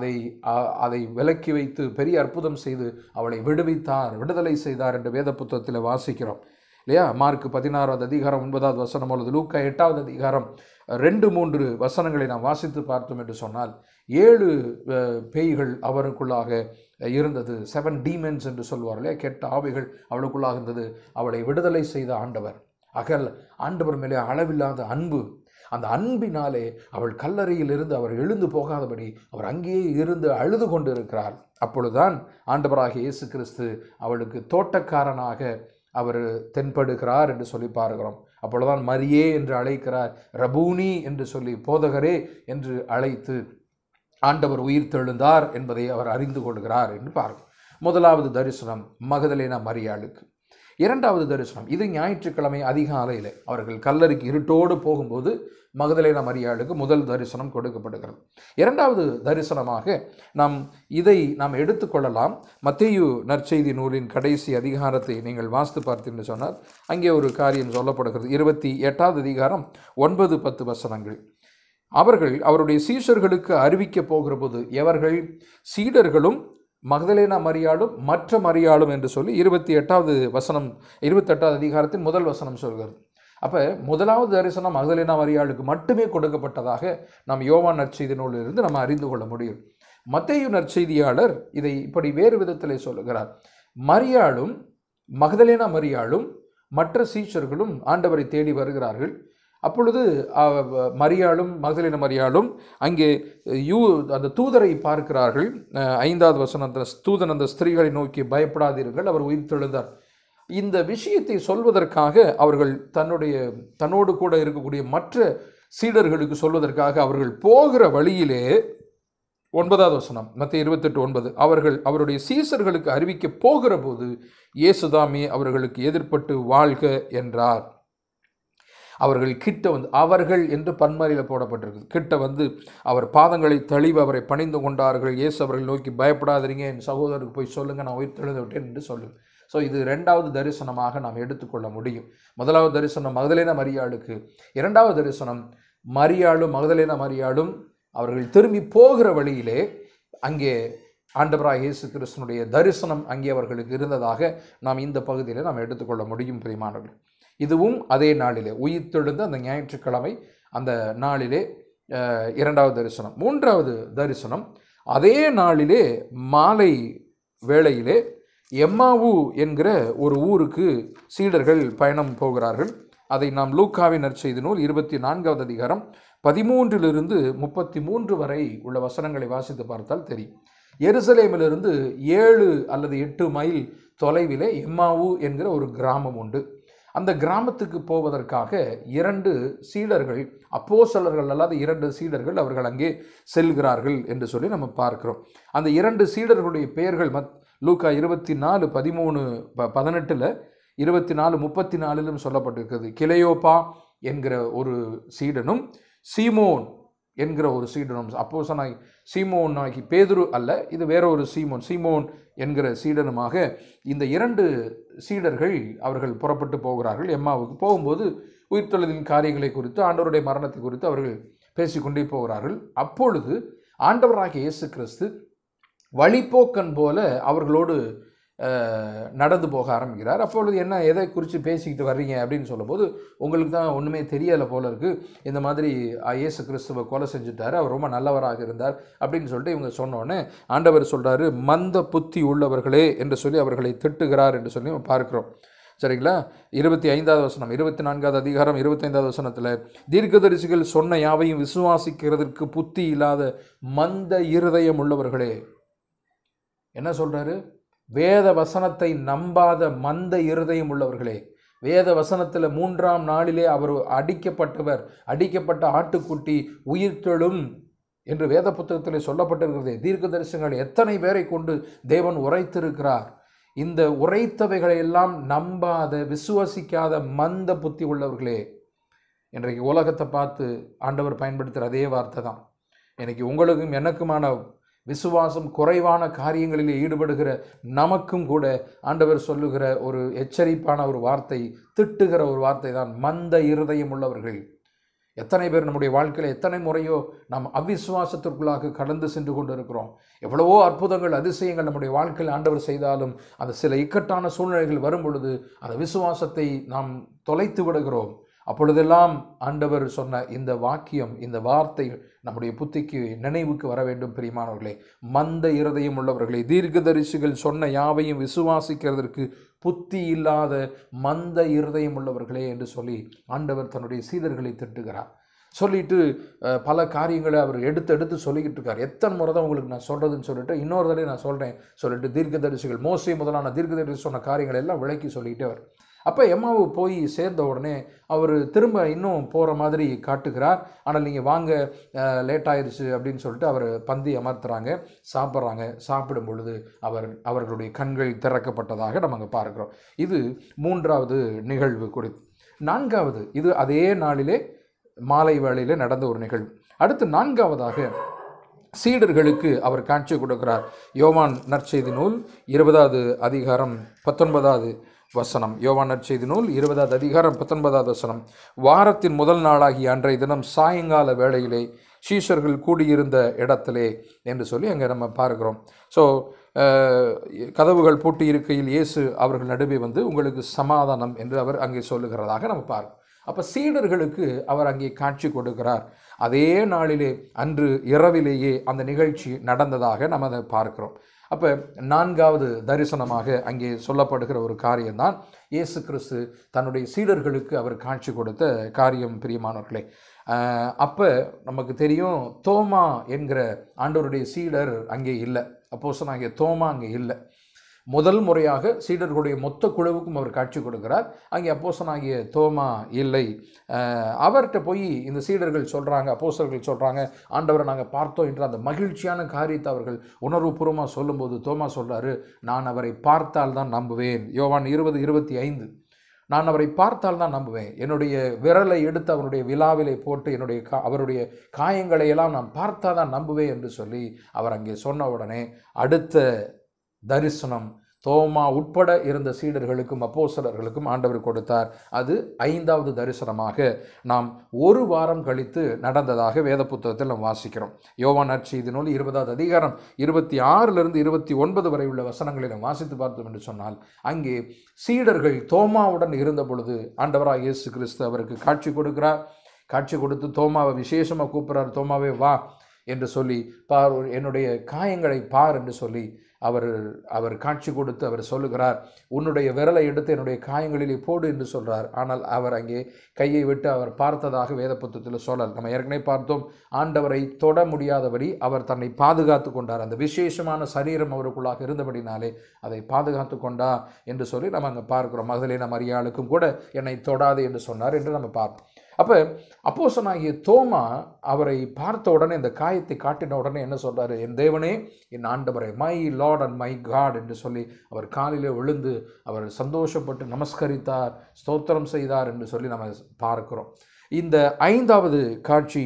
Speaker 1: அதை விலக்கி வைத்து பெரிய அற்புதம் செய்து அவளை விடுதலை செய்தார் என்று வேத புத்தகத்தில் வாசிக்கிறோம் இல்லையா? மார்க்கு 16வது அதிகாரம் 9வது வசனம் அல்லது லூக்கா 8வது அதிகாரம் 2-3 வசனங்களை நாம் வாசித்து பார்த்தோம் என்று சொன்னால் 7 பேய்கள் அவருக்குள்ளாக இருந்தது. 7 டீமன்ஸ் என்று சொல்வார் இல்லையா? கெட்ட ஆவிகள் அவளுக்குள்ளாக இருந்தது. அவளை விடுதலை செய்த ஆண்டவர். ஆண்டவர் மேலே அளவில்லாத அன்பு. அந்த அன்பினாலே அவள் கல்லறையில் இருந்து அவர் எழுந்து போகாதபடி அவர் அங்கேயே இருந்து அழுது கொண்டு இருக்கிறார். அப்பொழுதுதான் ஆண்டவராகிய இயேசு கிறிஸ்து அவளுக்கு தோட்டக்காரனாக அவர் தென்படுகிறார் என்று சொல்லி பார்க்கிறோம். அப்பொழுதுதான் மரியே என்று அழைக்கிறார், ரபூனி என்று சொல்லி போதகரே என்று அழைத்து ஆண்டவர் உயிர் தெழுந்தார் என்பதை அவர் அறிந்து கொள்கிறார் என்று பார்க்கிறோம். முதலாவது தரிசனம் மகதலேனா மரியாளுக்கு. இரண்டாவது தரிசனம், இது ஞாயிற்றுக்கிழமை அதிகாலையில் அவர்கள் கல்லறைக்கு இருட்டோடு போகும்போது மகதலேனா மரியாளுக்கு முதல் தரிசனம் கொடுக்கப்படுகிறது. இரண்டாவது தரிசனமாக இதை நாம் எடுத்துக்கொள்ளலாம். மத்தேயு நற்செய்தி நூலின் கடைசி அதிகாரத்தை நீங்கள் வாசித்து பார்த்தீங்கன்னு சொன்னால் அங்கே ஒரு காரியம் சொல்லப்படுகிறது. 28வது அதிகாரம் 9-10 வசனங்கள். அவர்கள் அவருடைய சீஷர்களுக்கு அறிவிக்க போகிற போது, எவர்கள்? சீடர்களும் மகதலேனா மரியாளும் மற்ற மரியாளும் என்று சொல்லி 28வது அதிகாரத்தின் முதல் வசனம் சொல்கிறது. அப்போ முதலாவது தரிசனம் மகதலேனா மரியாளுக்கு மட்டுமே கொடுக்கப்பட்டதாக நாம் யோவான் நற்செய்தி நூலிலிருந்து நம்ம அறிந்து கொள்ள முடியும். மத்தேயு நற்செய்தியாளர் இதை இப்படி வேறு விதத்திலே சொல்லுகிறார். மரியாளும் மகதலேனா மரியாளும் மற்ற சீஷர்களும் ஆண்டவரை தேடி வருகிறார்கள். அப்பொழுது மரியாளும் மகதலேனா மரியாளும் அங்கே அந்த தூதரை பார்க்கிறார்கள். 5வது வசனம், அந்த தூதன் அந்த ஸ்திரீகளை நோக்கி, பயப்படாதீர்கள், அவர் உயிர் தெழுந்தார். இந்த விஷயத்தை சொல்வதற்காக அவர்கள் தன்னோடு கூட இருக்கக்கூடிய மற்ற சீடர்களுக்கு சொல்வதற்காக அவர்கள் போகிற வழியிலே 9வது வசனம் மத்தேயு 28:9, அவர்கள் அவருடைய சீஷர்களுக்கு அறிவிக்க போகிற போது இயேசுதாமே அவர்களுக்கு எதிர்ப்பட்டு வாழ்க என்றார். அவர்கள் கிட்ட வந்து, அவர்கள் என்று பன்மறையில் போடப்பட்டிருக்கு, கிட்ட வந்து அவர் பாதங்களை தழுவி அவரை பணிந்து கொண்டார்கள். இயேசு அவர்கள் நோக்கி, பயப்படாதீங்க, என் சகோதரருக்கு போய் சொல்லுங்கள், நான் உயிர் தெழுந்து விட்டேன் என்று சொல்லுங்கள். ஸோ இது இரண்டாவது தரிசனமாக நாம் எடுத்துக்கொள்ள முடியும். முதலாவது தரிசனம் மகதலேனா மரியாளுக்கு. இரண்டாவது தரிசனம் மரியாளும் மகதலேனா மரியாளும் அவர்கள் திரும்பி போகிற வழியிலே அங்கே ஆண்டவராகிய இயேசு கிறிஸ்துவினுடைய தரிசனம் அங்கே அவர்களுக்கு இருந்ததாக நாம் இந்த பகுதியில் நாம் எடுத்துக்கொள்ள முடியும். பிரியமானவர்களே, இதுவும் அதே நாளிலே உயிர்த்தெழுந்த அந்த ஞாயிற்றுக்கிழமை அந்த நாளிலே இரண்டாவது தரிசனம். மூன்றாவது தரிசனம் அதே நாளிலே மாலை வேளையிலே எம்மாவு என்கிற ஒரு ஊருக்கு சீடர்கள் பயணம் போகிறார்கள். அதை நாம் லூக்காவின் நற்செய்தி நூல் 24வது அதிகாரம் 13-33 வரை உள்ள வசனங்களை வாசித்து பார்த்தால் தெரியும். எருசலேமிலிருந்து 7 அல்லது 8 மைல் தொலைவிலே எம்மாவு என்கிற ஒரு கிராமம் உண்டு. அந்த கிராமத்துக்கு போவதற்காக 2 சீடர்கள், அப்போஸ்தலர்கள் அல்லாத 2 சீடர்கள் அவர்கள் அங்கே செல்கிறார்கள் என்று சொல்லி நம்ம பார்க்கிறோம். அந்த 2 சீடர்களுடைய பெயர்கள் லூக்கா 24:13-18, 24:34 சொல்லப்பட்டிருக்கிறது. கிளையோப்பா என்கிற ஒரு சீடனும் சீமோன் என்கிற ஒரு சீடனும், அப்போஸ்தலனாகிய சீமோன் ஆகி பேதுரு அல்ல, இது வேற ஒரு சீமோன் என்கிற சீடனுமாக இந்த 2 சீடர்கள் அவர்கள் புறப்பட்டு போகிறார்கள். எம்மாவுக்கு போகும்போது உயிர்த்தெழுதலின் காரியங்களை குறித்து, ஆண்டவருடைய மரணத்தை குறித்து அவர்கள் பேசிக்கொண்டே போகிறார்கள். அப்பொழுது ஆண்டவராகிய இயேசு கிறிஸ்து வழிப்போக்கன் போல அவர்களோடு நடந்து போக ஆரம்பிக்கிறார். அப்பொழுது என்ன, எதை குறித்து பேசிக்கிட்டு வர்றீங்க அப்படின்னு சொல்லும்போது, உங்களுக்கு தான் ஒன்றுமே தெரியலை போல இருக்குது, இந்த மாதிரி இயேசு கிறிஸ்துவை கொலை செஞ்சுட்டார், அவர் ரொம்ப நல்லவராக இருந்தார் அப்படின்னு சொல்லிட்டு இவங்க சொன்னோடனே ஆண்டவர் சொல்கிறாரு, மந்த புத்தி உள்ளவர்களே என்று சொல்லி அவர்களை திட்டுகிறார் என்று சொல்லி பார்க்கிறோம். சரிங்களா? 25வது வசனம், 24வது அதிகாரம் 25வது வசனத்தில், தீர்க்கதரிசிகள் சொன்ன யாவையும் விசுவாசிக்கிறதற்கு புத்தி இல்லாத மந்த இருதயம் உள்ளவர்களே. என்ன சொல்றாரு? வேத வசனத்தை நம்பாத மந்த இருதயம் உள்ளவர்களே. வேத வசனத்தில் 3ஆம் நாளிலே அவர் அடிக்கப்பட்ட ஆட்டுக்குட்டி உயிர்த்தெழும் என்று வேத புத்தகத்தில் சொல்லப்பட்டிருக்கிறது. தீர்க்க தரிசனங்கள் எத்தனை பேரை கொண்டு தேவன் உரைத்திருக்கிறார். இந்த உரைத்தவைகளை எல்லாம் நம்பாத விசுவாசிக்காத மந்த புத்தி உள்ளவர்களே. இன்றைக்கு உலகத்தை பார்த்து ஆண்டவர் பயன்படுத்துகிற அதே வார்த்தை தான். இன்னைக்கு உங்களுக்கும் எனக்குமான விசுவாசம் குறைவான காரியங்களிலே ஈடுபடுகிற நமக்கும் கூட ஆண்டவர் சொல்லுகிற ஒரு எச்சரிப்பான ஒரு வார்த்தை, திட்டுகிற ஒரு வார்த்தை தான், மந்த இருதயம் உள்ளவர்கள். எத்தனை பேர் நம்முடைய வாழ்க்கையில் எத்தனை முறையோ நாம் அவிசுவாசத்திற்குள்ளாக கடந்து சென்று கொண்டு இருக்கிறோம். எவ்வளவோ அற்புதங்கள் அதிசயங்கள் நம்முடைய வாழ்க்கையில் ஆண்டவர் செய்தாலும் அந்த சில இக்கட்டான சூழ்நிலைகள் வரும் பொழுது அந்த விசுவாசத்தை நாம் தொலைத்து விடுகிறோம். அப்பொழுதெல்லாம் ஆண்டவர் சொன்ன இந்த வாக்கியம், இந்த வார்த்தை நம்முடைய புத்திக்கு நினைவுக்கு வர வேண்டும். பிரியமானவர்களே, மந்த இருதயம் உள்ளவர்களே, தீர்க்கதரிசிகள் சொன்ன யாவையும் விசுவாசிக்கிறதற்கு புத்தி இல்லாத மந்த இருதயம் உள்ளவர்களே என்று சொல்லி ஆண்டவர் தன்னுடைய சீடர்களை திட்டுகிறார். சொல்லிட்டு பல காரியங்களை அவர் எடுத்து சொல்லிக்கிட்டு இருக்கார். எத்தனை முறை தான் உங்களுக்கு நான் சொல்கிறதுன்னு சொல்லிட்டு இன்னொரு தடவை நான் சொல்கிறேன் சொல்லிட்டு தீர்க்கதரிசிகள், மோசே முதலான தீர்க்கதரிசி சொன்ன காரியங்களை எல்லாம் விளக்கி சொல்லிக்கிட்டே அவர். அப்போ எம்மாவு போய் சேர்ந்த உடனே அவர் திரும்ப இன்னும் போகிற மாதிரி காட்டுகிறார். ஆனால் நீங்கள் வாங்க, லேட் ஆயிடுச்சு அப்படின்னு சொல்லிட்டு அவர் பந்தி அமர்த்துறாங்க, சாப்பிட்றாங்க. சாப்பிடும் பொழுது அவர்களுடைய கண்கள் திறக்கப்பட்டதாக நம்ம அங்கே பார்க்குறோம். இது 3வது நிகழ்வு குறித்து. 4வது, இது அதே நாளிலே மாலை வேளையில் நடந்த ஒரு நிகழ்வு. அடுத்து 4வதாக சீடர்களுக்கு அவர் காட்சி கொடுக்கிறார். யோவான் நற்செய்தி நூல் 20வது அதிகாரம் 19வது வசனம். யோவான் நற்செய்தி நூல் 20வது அதிகாரம் 19வது வசனம். வாரத்தின் முதல் நாளாகிய அன்றைய தினம் சாயங்கால வேளையிலே சீஷர்கள் கூடியிருந்த இடத்திலே என்று சொல்லி அங்கே நம்ம பார்க்கிறோம். ஸோ கதவுகள் பூட்டி இருக்கையில் இயேசு அவர்கள் நடுவே வந்து உங்களுக்கு சமாதானம் என்று அவர் அங்கே சொல்லுகிறதாக நம்ம பார்க்கிறோம். அப்போ சீடர்களுக்கு அவர் அங்கே காட்சி கொடுக்கிறார். அதே நாளிலே அன்று இரவிலேயே அந்த நிகழ்ச்சி நடந்ததாக நம்ம அதை பார்க்கிறோம். அப்போ 4வது தரிசனமாக அங்கே சொல்லப்படுகிற ஒரு காரியம்தான் இயேசு கிறிஸ்து தன்னுடைய சீடர்களுக்கு அவர் காட்சி கொடுத்த காரியம். பிரியமானவர்களே, அப்போ நமக்கு தெரியும், தோமா என்கிற ஆண்டவருடைய சீடர் அங்கே இல்லை. அப்போஸ்தலனாகிய தோமா அங்கே இல்லை. முதல் முறையாக சீடர்களுடைய மொத்த குழுவுக்கும் அவர் காட்சி கொடுக்கிறார். அங்கே அப்போஸ்தலனாகிய தோமா இல்லை. அவர்கிட்ட போய் இந்த சீடர்கள் சொல்கிறாங்க, அப்போஸ்தலர்கள் சொல்கிறாங்க, ஆண்டவரை நாங்கள் பார்த்தோம் என்ற அந்த மகிழ்ச்சியான காரியத்தை அவர்கள் உணர்வுபூர்வமாக சொல்லும்போது தோமா சொல்கிறாரு, நான் அவரை பார்த்தால் தான் நம்புவேன். யோவான் 20:25, நான் அவரை பார்த்தால் தான் நம்புவேன். என்னுடைய விரலை எடுத்து அவருடைய விழாவிலை போட்டு அவருடைய காயங்களை எல்லாம் நான் பார்த்தா தான் நம்புவேன் என்று சொல்லி அவர் அங்கே சொன்ன உடனே அடுத்த தரிசனம் தோமா உட்பட இருந்த சீடர்களுக்கும் அப்போஸ்தலர்களுக்கும் ஆண்டவர் கொடுத்தார். அது 5வது தரிசனமாக நாம் ஒரு வாரம் கழித்து நடந்ததாக வேத புத்தகத்தில் நாம் வாசிக்கிறோம். யோவான் நற்செய்தி நூல் 20வது அதிகாரம் 26லிருந்து 29 வரை உள்ள வசனங்களை நாம் வாசித்து பார்த்தோம் என்று சொன்னால், அங்கே சீடர்கள் தோமாவுடன் இருந்த பொழுது ஆண்டவராக இயேசு கிறிஸ்து அவருக்கு காட்சி கொடுக்கிறார். காட்சி கொடுத்து தோமாவை விசேஷமாக கூப்பிட்றார். தோமாவே வா என்று சொல்லி, பார், என்னுடைய காயங்களை பார் என்று சொல்லி அவர் காட்சி கொடுத்து அவர் சொல்லுகிறார், உன்னுடைய விரலை எடுத்து என்னுடைய காயங்களிலே போடு என்று சொல்கிறார். ஆனால் அவர் அங்கே கையை விட்டு அவர் பார்த்ததாக வேத புத்தகத்தில் சொல்லல். நம்ம ஏற்கனவே பார்த்தோம், ஆண்டவரை தொட முடியாதபடி அவர் தன்னை பாதுகாத்து கொண்டார். அந்த விசேஷமான சரீரம் அவருக்குள்ளாக இருந்தபடினாலே அதை பாதுகாத்து கொண்டா என்று சொல்லி நம்ம அங்கே பார்க்கிறோம். மகதலேனா மரியாளுக்கும் கூட என்னை தொடாது என்று சொன்னார் என்று நம்ம பார்ப்போம். அப்போ அப்போஸ்தலனாகிய தோமா அவரை பார்த்த உடனே, இந்த காயத்தை காட்டின உடனே என்ன சொல்றாரு? என் தேவனே, என் ஆண்டவரே, my lord and my god என்று சொல்லி அவர் காலிலே விழுந்து அவர் சந்தோஷப்பட்டு நமஸ்கரித்தார், ஸ்தோத்திரம் செய்தார் என்று சொல்லி நம்ம பார்க்கிறோம். இந்த 5வது காட்சி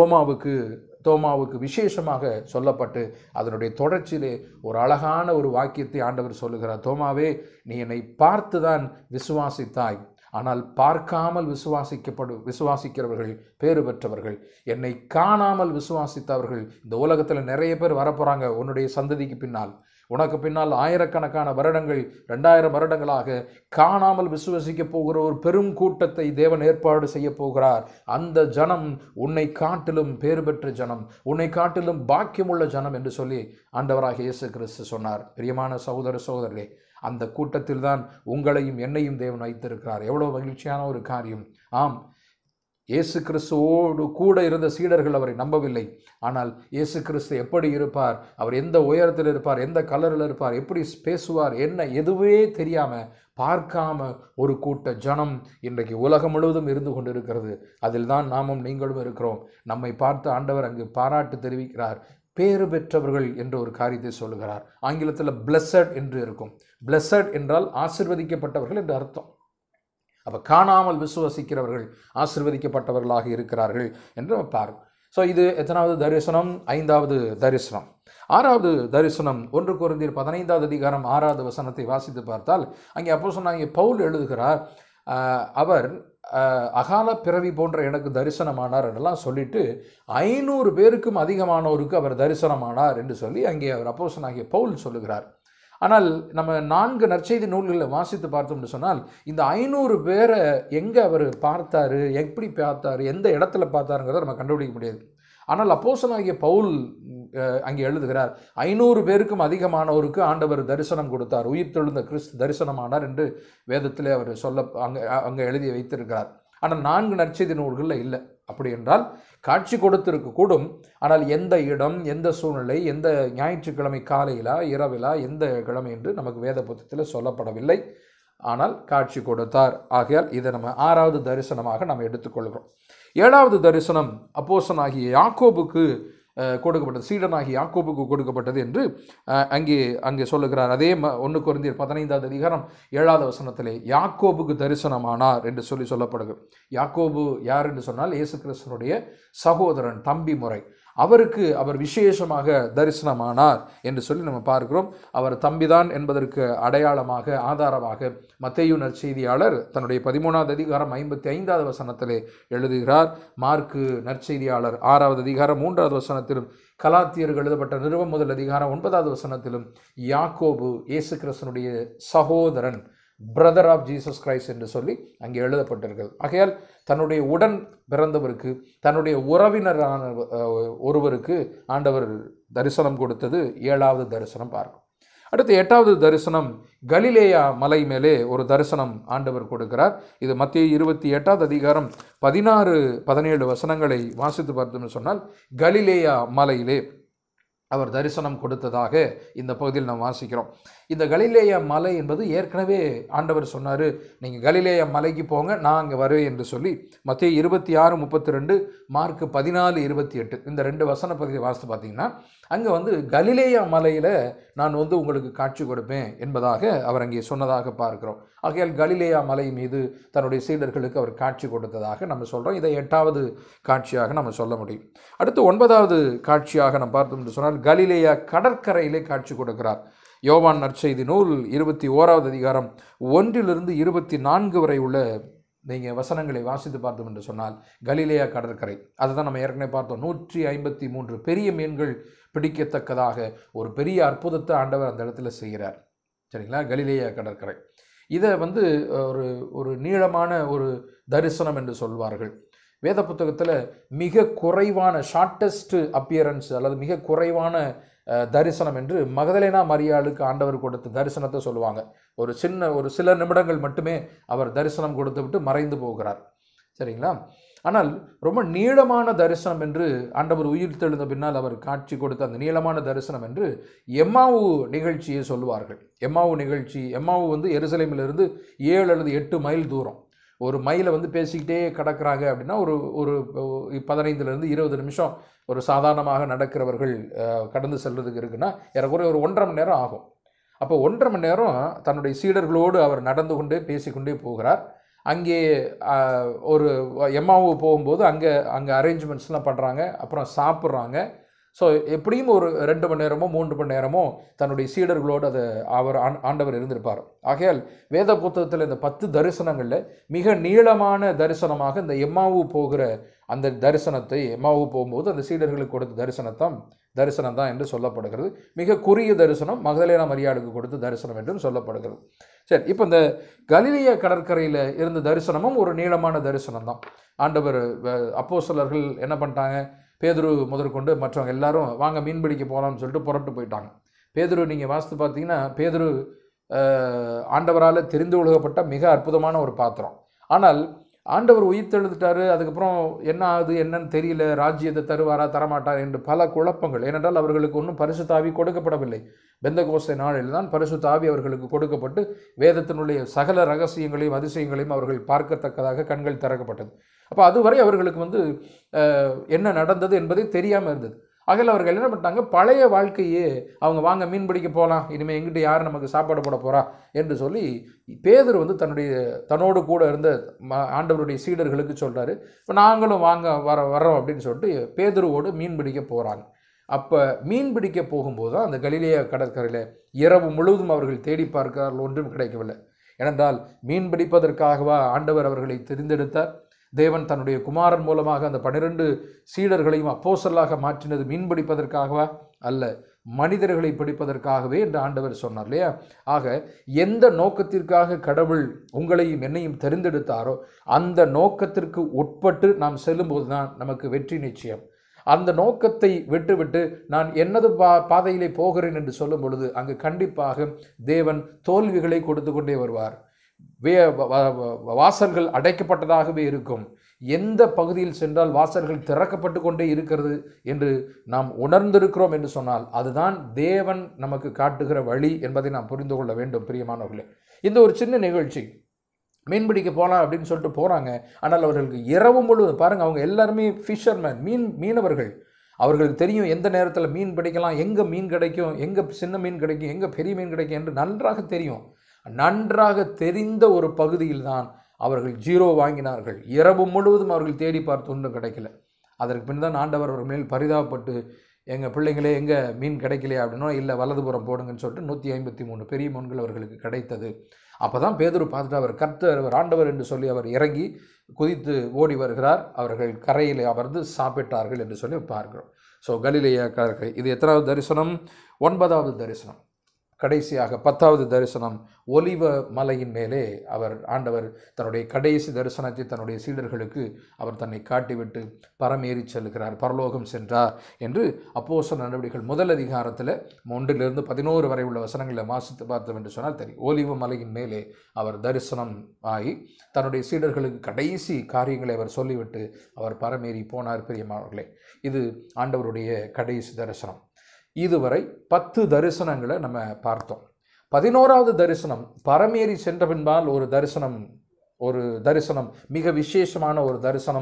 Speaker 1: தோமாவுக்கு விசேஷமாக சொல்லப்பட்டு அதனுடைய தொடர்ச்சியிலே ஒரு அழகான ஒரு வாக்கியத்தை ஆண்டவர் சொல்லுகிறார். தோமாவே, நீ என்னை பார்த்து தான் விசுவாசித்தாய், ஆனால் பார்க்காமல் விசுவாசிக்கிறவர்கள் பேறு பெற்றவர்கள். என்னை காணாமல் விசுவாசித்தவர்கள். இந்த உலகத்தில் நிறைய பேர் வரப்போகிறாங்க உன்னுடைய சந்ததிக்கு பின்னால். உனக்கு பின்னால் ஆயிரக்கணக்கான வருடங்கள், 2000 வருடங்களாக காணாமல் விசுவசிக்க போகிற ஒரு பெரும் கூட்டத்தை தேவன் ஏற்பாடு செய்ய போகிறார். அந்த ஜனம் உன்னை காட்டிலும் பேறு பெற்ற ஜனம், உன்னை காட்டிலும் பாக்கியமுள்ள ஜனம் என்று சொல்லி ஆண்டவராகிய இயேசு கிறிஸ்து சொன்னார். பிரியமான சகோதர சகோதரர்களே, அந்த கூட்டத்தில் தான் உங்களையும் என்னையும் தேவன் வைத்திருக்கிறார். எவ்வளோ மகிழ்ச்சியான ஒரு காரியம்! ஆம், இயேசு கிறிஸ்துவோடு கூட இருந்த சீடர்கள் அவரை நம்பவில்லை. ஆனால் இயேசு கிறிஸ்து எப்படி இருப்பார், அவர் எந்த உயரத்தில் இருப்பார், எந்த கலரில் இருப்பார், எப்படி பேசுவார், என்ன எதுவே தெரியாமல் பார்க்காம ஒரு கூட்ட ஜனம் இன்றைக்கு உலகம் முழுவதும் இருந்து கொண்டு இருக்கிறது. அதில் தான் நாமும் நீங்களும் இருக்கிறோம். நம்மை பார்த்து ஆண்டவர் அங்கு பாராட்டு தெரிவிக்கிறார். பேறு பெற்றவர்கள் என்ற ஒரு காரியத்தை சொல்லுகிறார். ஆங்கிலத்தில் பிளஸட் என்று இருக்கும். பிளஸட் என்றால் ஆசீர்வதிக்கப்பட்டவர்கள் என்று அர்த்தம். அப்போ காணாமல் விசுவசிக்கிறவர்கள் ஆசீர்வதிக்கப்பட்டவர்களாக இருக்கிறார்கள் என்று பாருங்கள். ஸோ இது எத்தனாவது தரிசனம்? 5வது தரிசனம். 6வது தரிசனம் 1 கொரிந்தியர் 15வது அதிகாரம் 6வது வசனத்தை வாசித்து பார்த்தால் அங்கே அப்போஸ்தலனாகிய பவுல் எழுதுகிறார். அவர் அகால பிறவி போன்ற எனக்கு தரிசனமானார் என்றெல்லாம் சொல்லிட்டு 500 பேருக்கும் அதிகமானோருக்கு அவர் தரிசனமானார் என்று சொல்லி அங்கே அவர் அப்போஸ்தலனாகிய பவுல் சொல்லுகிறார். ஆனால் நம்ம 4 நற்செய்தி நூல்களில் வாசித்து பார்த்தோம்னு சொன்னால் இந்த 500 பேரை எங்கே அவர் பார்த்தாரு, எப்படி பார்த்தாரு, எந்த இடத்துல பார்த்தாருங்கிறத நம்ம கண்டுபிடிக்க முடியாது. ஆனால் அப்போஸ்தலனாகிய பவுல் அங்கே எழுதுகிறார், 500 பேருக்கும் அதிகமானவருக்கு ஆண்டவர் தரிசனம் கொடுத்தார், உயிர்த்தெழுந்த கிறிஸ்து தரிசனமானார் என்று வேதத்திலே அவர் அங்கே எழுதி வைத்திருக்கிறார். ஆனால் 4 நற்செய்தி நூல்களில் இல்லை. அப்படி என்றால் காட்சி கொடுத்திருக்க கூடும். ஆனால் எந்த இடம், எந்த சூழ்நிலை, எந்த ஞாயிற்றுக்கிழமை காலையிலா இரவிலா எந்த கிழமை என்று நமக்கு வேத புத்தகத்தில் சொல்லப்படவில்லை. ஆனால் காட்சி கொடுத்தார். ஆகையால் இதை நம்ம 6வது தரிசனமாக நாம் எடுத்துக்கொள்கிறோம். 7வது தரிசனம் அப்போஸ்தலனாகிய யாக்கோபுக்கு கொடுக்கப்பட்டது, சீடனாகிய யாக்கோபுக்கு கொடுக்கப்பட்டது என்று அங்கே சொல்லுகிறார். அதே 1 கொரிந்தியர் 15வது அதிகாரம் 7வது வசனத்திலே யாக்கோபுக்கு தரிசனமானார் என்று சொல்லப்படுகிறது. யாக்கோபு யார் என்று சொன்னால் இயேசு கிறிஸ்துவினுடைய சகோதரன், தம்பி முறை. அவருக்கு அவர் விசேஷமாக தரிசனமானார் என்று சொல்லி நம்ம பார்க்கிறோம். அவர் தம்பிதான் என்பதற்கு அடையாளமாக, ஆதாரமாக மத்தேயு நற்செய்தியாளர் தன்னுடைய 13வது அதிகாரம் 55வது வசனத்திலே எழுதுகிறார். மார்க்கு நற்செய்தியாளர் 6வது அதிகாரம் 3வது வசனத்திலும், கலாத்தியருக்கு எழுதப்பட்ட நிருபம் 1 அதிகாரம் 9வது வசனத்திலும் யாக்கோபு இயேசு கிறிஸ்துவினுடைய சகோதரன், பிரதர் ஆஃப் ஜீசஸ் கிரைஸ்ட் என்று சொல்லி அங்கே எழுதப்பட்டிருக்கிறது. ஆகையால் தன்னுடைய உடன் பிறந்தவருக்கு, தன்னுடைய உறவினரான ஒருவருக்கு ஆண்டவர் தரிசனம் கொடுத்தது 7வது தரிசனம் பார்க்கும். அடுத்து 8வது தரிசனம் கலிலேயா மலை மேலே ஒரு தரிசனம் ஆண்டவர் கொடுக்கிறார். இது மத்தேயு 28வது அதிகாரம் 16-17 வசனங்களை வாசித்து பார்த்தோம்னு சொன்னால் கலிலேயா மலையிலே அவர் தரிசனம் கொடுத்ததாக இந்த பகுதியில் நாம் வாசிக்கிறோம். இந்த கலிலேயா மலை என்பது ஏற்கனவே ஆண்டவர் சொன்னார், நீங்கள் கலிலேயா மலைக்கு போங்க, நான் அங்கே வருவேன் என்று சொல்லி மத்தேயு 26:32, மார்க்கு 14:28 இந்த 2 வசன பகுதியை வாசித்து பார்த்தீங்கன்னா அங்கே கலிலேயா மலையில் நான் உங்களுக்கு காட்சி கொடுப்பேன் என்பதாக அவர் அங்கே சொன்னதாக பார்க்கிறோம். ஆகையால் கலிலேயா மலை மீது தன்னுடைய சீடர்களுக்கு அவர் காட்சி கொடுத்ததாக நம்ம சொல்கிறோம். இதை 8வது காட்சியாக நம்ம சொல்ல முடியும். அடுத்து 9வது காட்சியாக நம்ம பார்த்தோம் என்று சொன்னால் கலிலேயா கடற்கரையிலே காட்சி கொடுக்கிறார். யோவான் நற்செய்தி நூல் 21வது அதிகாரம் 1-24 வரை உள்ள நீங்கள் வசனங்களை வாசித்து பார்த்தோம் என்று சொன்னால் கலிலேயா கடற்கரை, அதை தான் நம்ம ஏற்கனவே பார்த்தோம். 153 பெரிய மீன்கள் பிடிக்கத்தக்கதாக ஒரு பெரிய அற்புதத்தை ஆண்டவர் அந்த இடத்துல செய்கிறார். சரிங்களா? கலிலேயா கடற்கரை இதை ஒரு நீளமான ஒரு தரிசனம் என்று சொல்வார்கள். வேத புத்தகத்தில் மிக குறைவான ஷார்ட்டஸ்ட் அப்பியரன்ஸ் அல்லது மிக குறைவான தரிசனம் என்று மகதலேனா மரியாளுக்கு ஆண்டவர் கொடுத்த தரிசனத்தை சொல்லுவாங்க. ஒரு சில நிமிடங்கள் மட்டுமே அவர் தரிசனம் கொடுத்து விட்டு மறைந்து போகிறார். சரிங்களா? ஆனால் ரொம்ப நீளமான தரிசனம் என்று ஆண்டவர் உயிர் தெழுந்த பின்னால் அவர் காட்சி கொடுத்த அந்த நீளமான தரிசனம் என்று எம்மாவு நிகழ்ச்சியை சொல்லுவார்கள். எம்மாவு நிகழ்ச்சி, எம்மாவு எருசலேமிலிருந்து 7 அல்லது 8 மைல் தூரம். ஒரு மைலை வந்து பேசிக்கிட்டே கிடக்கிறாங்க அப்படின்னா ஒரு ஒரு 15லேருந்து 20 நிமிஷம் ஒரு சாதாரணமாக நடக்கிறவர்கள் கடந்து செல்வதுக்கு இருக்குன்னா ஏறக்குறைய ஒரு 1.5 மணி நேரம் ஆகும். அப்போ 1.5 மணி நேரம் தன்னுடைய சீடர்களோடு அவர் நடந்து கொண்டே பேசிக்கொண்டே போகிறார். அங்கே ஒரு எம்மாவு போகும்போது அங்கே அரேஞ்ச்மெண்ட்ஸ்லாம் பண்ணுறாங்க, அப்புறம் சாப்பிட்றாங்க. ஸோ எப்படியும் ஒரு 2 மணி நேரமோ 3 மணி நேரமோ தன்னுடைய சீடர்களோடு அவர் ஆண்டவர் இருந்திருப்பார். ஆகையால் வேத புத்தகத்தில் இந்த 10 தரிசனங்களில் மிக நீளமான தரிசனமாக இந்த எம்மாவு போகிற அந்த தரிசனத்தை, எம்மாவு போகும்போது அந்த சீடர்களுக்கு கொடுத்த தரிசனம் தான் என்று சொல்லப்படுகிறது. மிக குறுகிய தரிசனம் மகதலேனா மரியாளுக்கு கொடுத்த தரிசனம் என்றும் சொல்லப்படுகிறது. சரி, இப்போ இந்த கலிலேயா கடற்கரையில் இருந்த தரிசனமும் ஒரு நீளமான தரிசனம் தான். ஆண்டவர் அப்போஸ்தலர்கள் என்ன பண்ணிட்டாங்க, பேதுரு முதற்கொண்டு மற்றவங்க எல்லாரும் வாங்க மீன் பிடிக்க போகலாம்னு சொல்லிட்டு புறப்பட்டு போயிட்டாங்க. பேதுரு நீங்கள் வாசித்து பார்த்தீங்கன்னா பேதுரு ஆண்டவரால் தெரிந்து கொள்ளப்பட்ட மிக அற்புதமான ஒரு பாத்திரம். ஆனால் ஆண்டவர் உயிர்த்தெழுந்துட்டார், அதுக்கப்புறம் என்ன ஆகுது என்னன்னு தெரியல, ராஜ்யத்தை தருவாரா தரமாட்டார் என்று பல குழப்பங்கள். ஏனென்றால் அவர்களுக்கு ஒன்றும் பரிசுத்த ஆவி கொடுக்கப்படவில்லை. பெந்தகோஸ்தே நாளில் தான் பரிசுத்த ஆவி அவர்களுக்கு கொடுக்கப்பட்டு வேதத்தினுடைய சகல ரகசியங்களையும் அதிசயங்களையும் அவர்கள் பார்க்கத்தக்கதாக கண்கள் திறக்கப்பட்டது. அப்போ அதுவரை அவர்களுக்கு வந்து என்ன நடந்தது என்பதை தெரியாமல் இருந்தது. ஆகையில் அவர்கள் என்ன பண்ணிட்டாங்க, பழைய வாழ்க்கையே அவங்க வாங்க மீன் பிடிக்க போகலாம், இனிமேல் எங்கிட்ட யார் நமக்கு சாப்பாடு போட போகிறா என்று சொல்லி பேதுரு வந்து தன்னோடு கூட இருந்த ஆண்டவருடைய சீடர்களுக்கு சொல்கிறாரு, இப்போ நாங்களும் வாங்க வர்றோம் அப்படின்னு சொல்லிட்டு பேதுருவோடு மீன் பிடிக்க போகிறாங்க. அப்போ மீன் பிடிக்க போகும்போது தான் அந்த கலிலேயா கடற்கரையில் இரவு முழுவதும் அவர்கள் தேடி பார்க்கிறார்கள், ஒன்றும் கிடைக்கவில்லை. ஏனென்றால் மீன் பிடிப்பதற்காகவா ஆண்டவர் அவர்களை தெரிந்தெடுத்தார்? தேவன் தன்னுடைய குமாரன் மூலமாக அந்த 12 சீடர்களையும் அப்போஸ்தலராக மாற்றினது மீன் பிடிப்பதற்காகவா? அல்ல, மனிதர்களை பிடிப்பதற்காகவே என்று ஆண்டவர் சொன்னார் இல்லையா? ஆக எந்த நோக்கத்திற்காக கடவுள் உங்களையும் என்னையும் தெரிந்தெடுத்தாரோ அந்த நோக்கத்திற்கு உட்பட்டு நாம் செல்லும்போது தான் நமக்கு வெற்றி நிச்சயம். அந்த நோக்கத்தை விட்டுவிட்டு நான் என்னது பாதையிலே போகிறேன் என்று சொல்லும் பொழுது அங்கு கண்டிப்பாக தேவன் தோல்விகளை கொடுத்து கொண்டே வருவார். வாசல்கள் அடைக்கப்பட்டதாகவே இருக்கும். எந்த பகுதியில் சென்றால் வாசல்கள் திறக்கப்பட்டு கொண்டே இருக்கிறது என்று நாம் உணர்ந்திருக்கிறோம் என்று சொன்னால் அதுதான் தேவன் நமக்கு காட்டுகிற வழி என்பதை நாம் புரிந்து கொள்ள வேண்டும். பிரியமானவர்களே, இந்த ஒரு சின்ன நிகழ்ச்சி, மீன் பிடிக்க போகலாம் அப்படின்னு சொல்லிட்டு போகிறாங்க. ஆனால் அவர்களுக்கு இரவு முழுவதும் பாருங்கள், அவங்க எல்லாருமே ஃபிஷர்மேன், மீனவர்கள். அவர்களுக்கு தெரியும் எந்த நேரத்தில் மீன் பிடிக்கலாம், எங்கே மீன் கிடைக்கும், எங்கே சின்ன மீன் கிடைக்கும், எங்கே பெரிய மீன் கிடைக்கும் என்று நன்றாக தெரியும். நன்றாக தெரிந்த ஒரு பகுதியில் தான் அவர்கள் 0 வாங்கினார்கள். இரவு முழுவதும் அவர்கள் தேடி பார்த்து ஒன்றும் கிடைக்கல. அதற்கு பின் தான் ஆண்டவர் அவர் மேல் பரிதாபப்பட்டு, எங்கள் பிள்ளைங்களே எங்கே மீன் கிடைக்கலையா அப்படின்னா, இல்லை வலதுபுறம் போடுங்கன்னு சொல்லிட்டு 153 பெரிய மீன்கள் அவர்களுக்கு கிடைத்தது. அப்போ தான் பேதுரு பார்த்துட்டு அவர் கர்த்தர், அவர் ஆண்டவர் என்று சொல்லி அவர் இறங்கி குதித்து ஓடி வருகிறார். அவர்கள் கரையில் அமர்ந்து சாப்பிட்டார்கள் என்று சொல்லி பார்க்கிறோம். ஸோ கலிலேயா கடற்கரை, இது எத்தனாவது தரிசனம்? 9வது தரிசனம். கடைசியாக 10வது தரிசனம், ஒலிவ மலையின் மேலே ஆண்டவர் தன்னுடைய கடைசி தரிசனத்தை தன்னுடைய சீடர்களுக்கு அவர் தன்னை காட்டிவிட்டு பரமேறி செல்கிறார், பரலோகம் சென்றார் என்று அப்போஸ்தலர் நடவடிக்கைகள் 1 அதிகாரத்தில் 1லிருந்து 11 வரை உள்ள வசனங்களை வாசித்து பார்த்தோம் என்று சொன்னால் தெரியும். ஒலிவ மலையின் மேலே அவர் தரிசனம் ஆகி தன்னுடைய சீடர்களுக்கு கடைசி காரியங்களை அவர் சொல்லிவிட்டு அவர் பரமேறி போனார். பிரியமானவர்களே, இது ஆண்டவருடைய கடைசி தரிசனம். இதுவரை 10 தரிசனங்களை நம்ம பார்த்தோம். 11வது தரிசனம், பரமேறி சென்ற பின்பால் ஒரு தரிசனம் மிக விசேஷமான ஒரு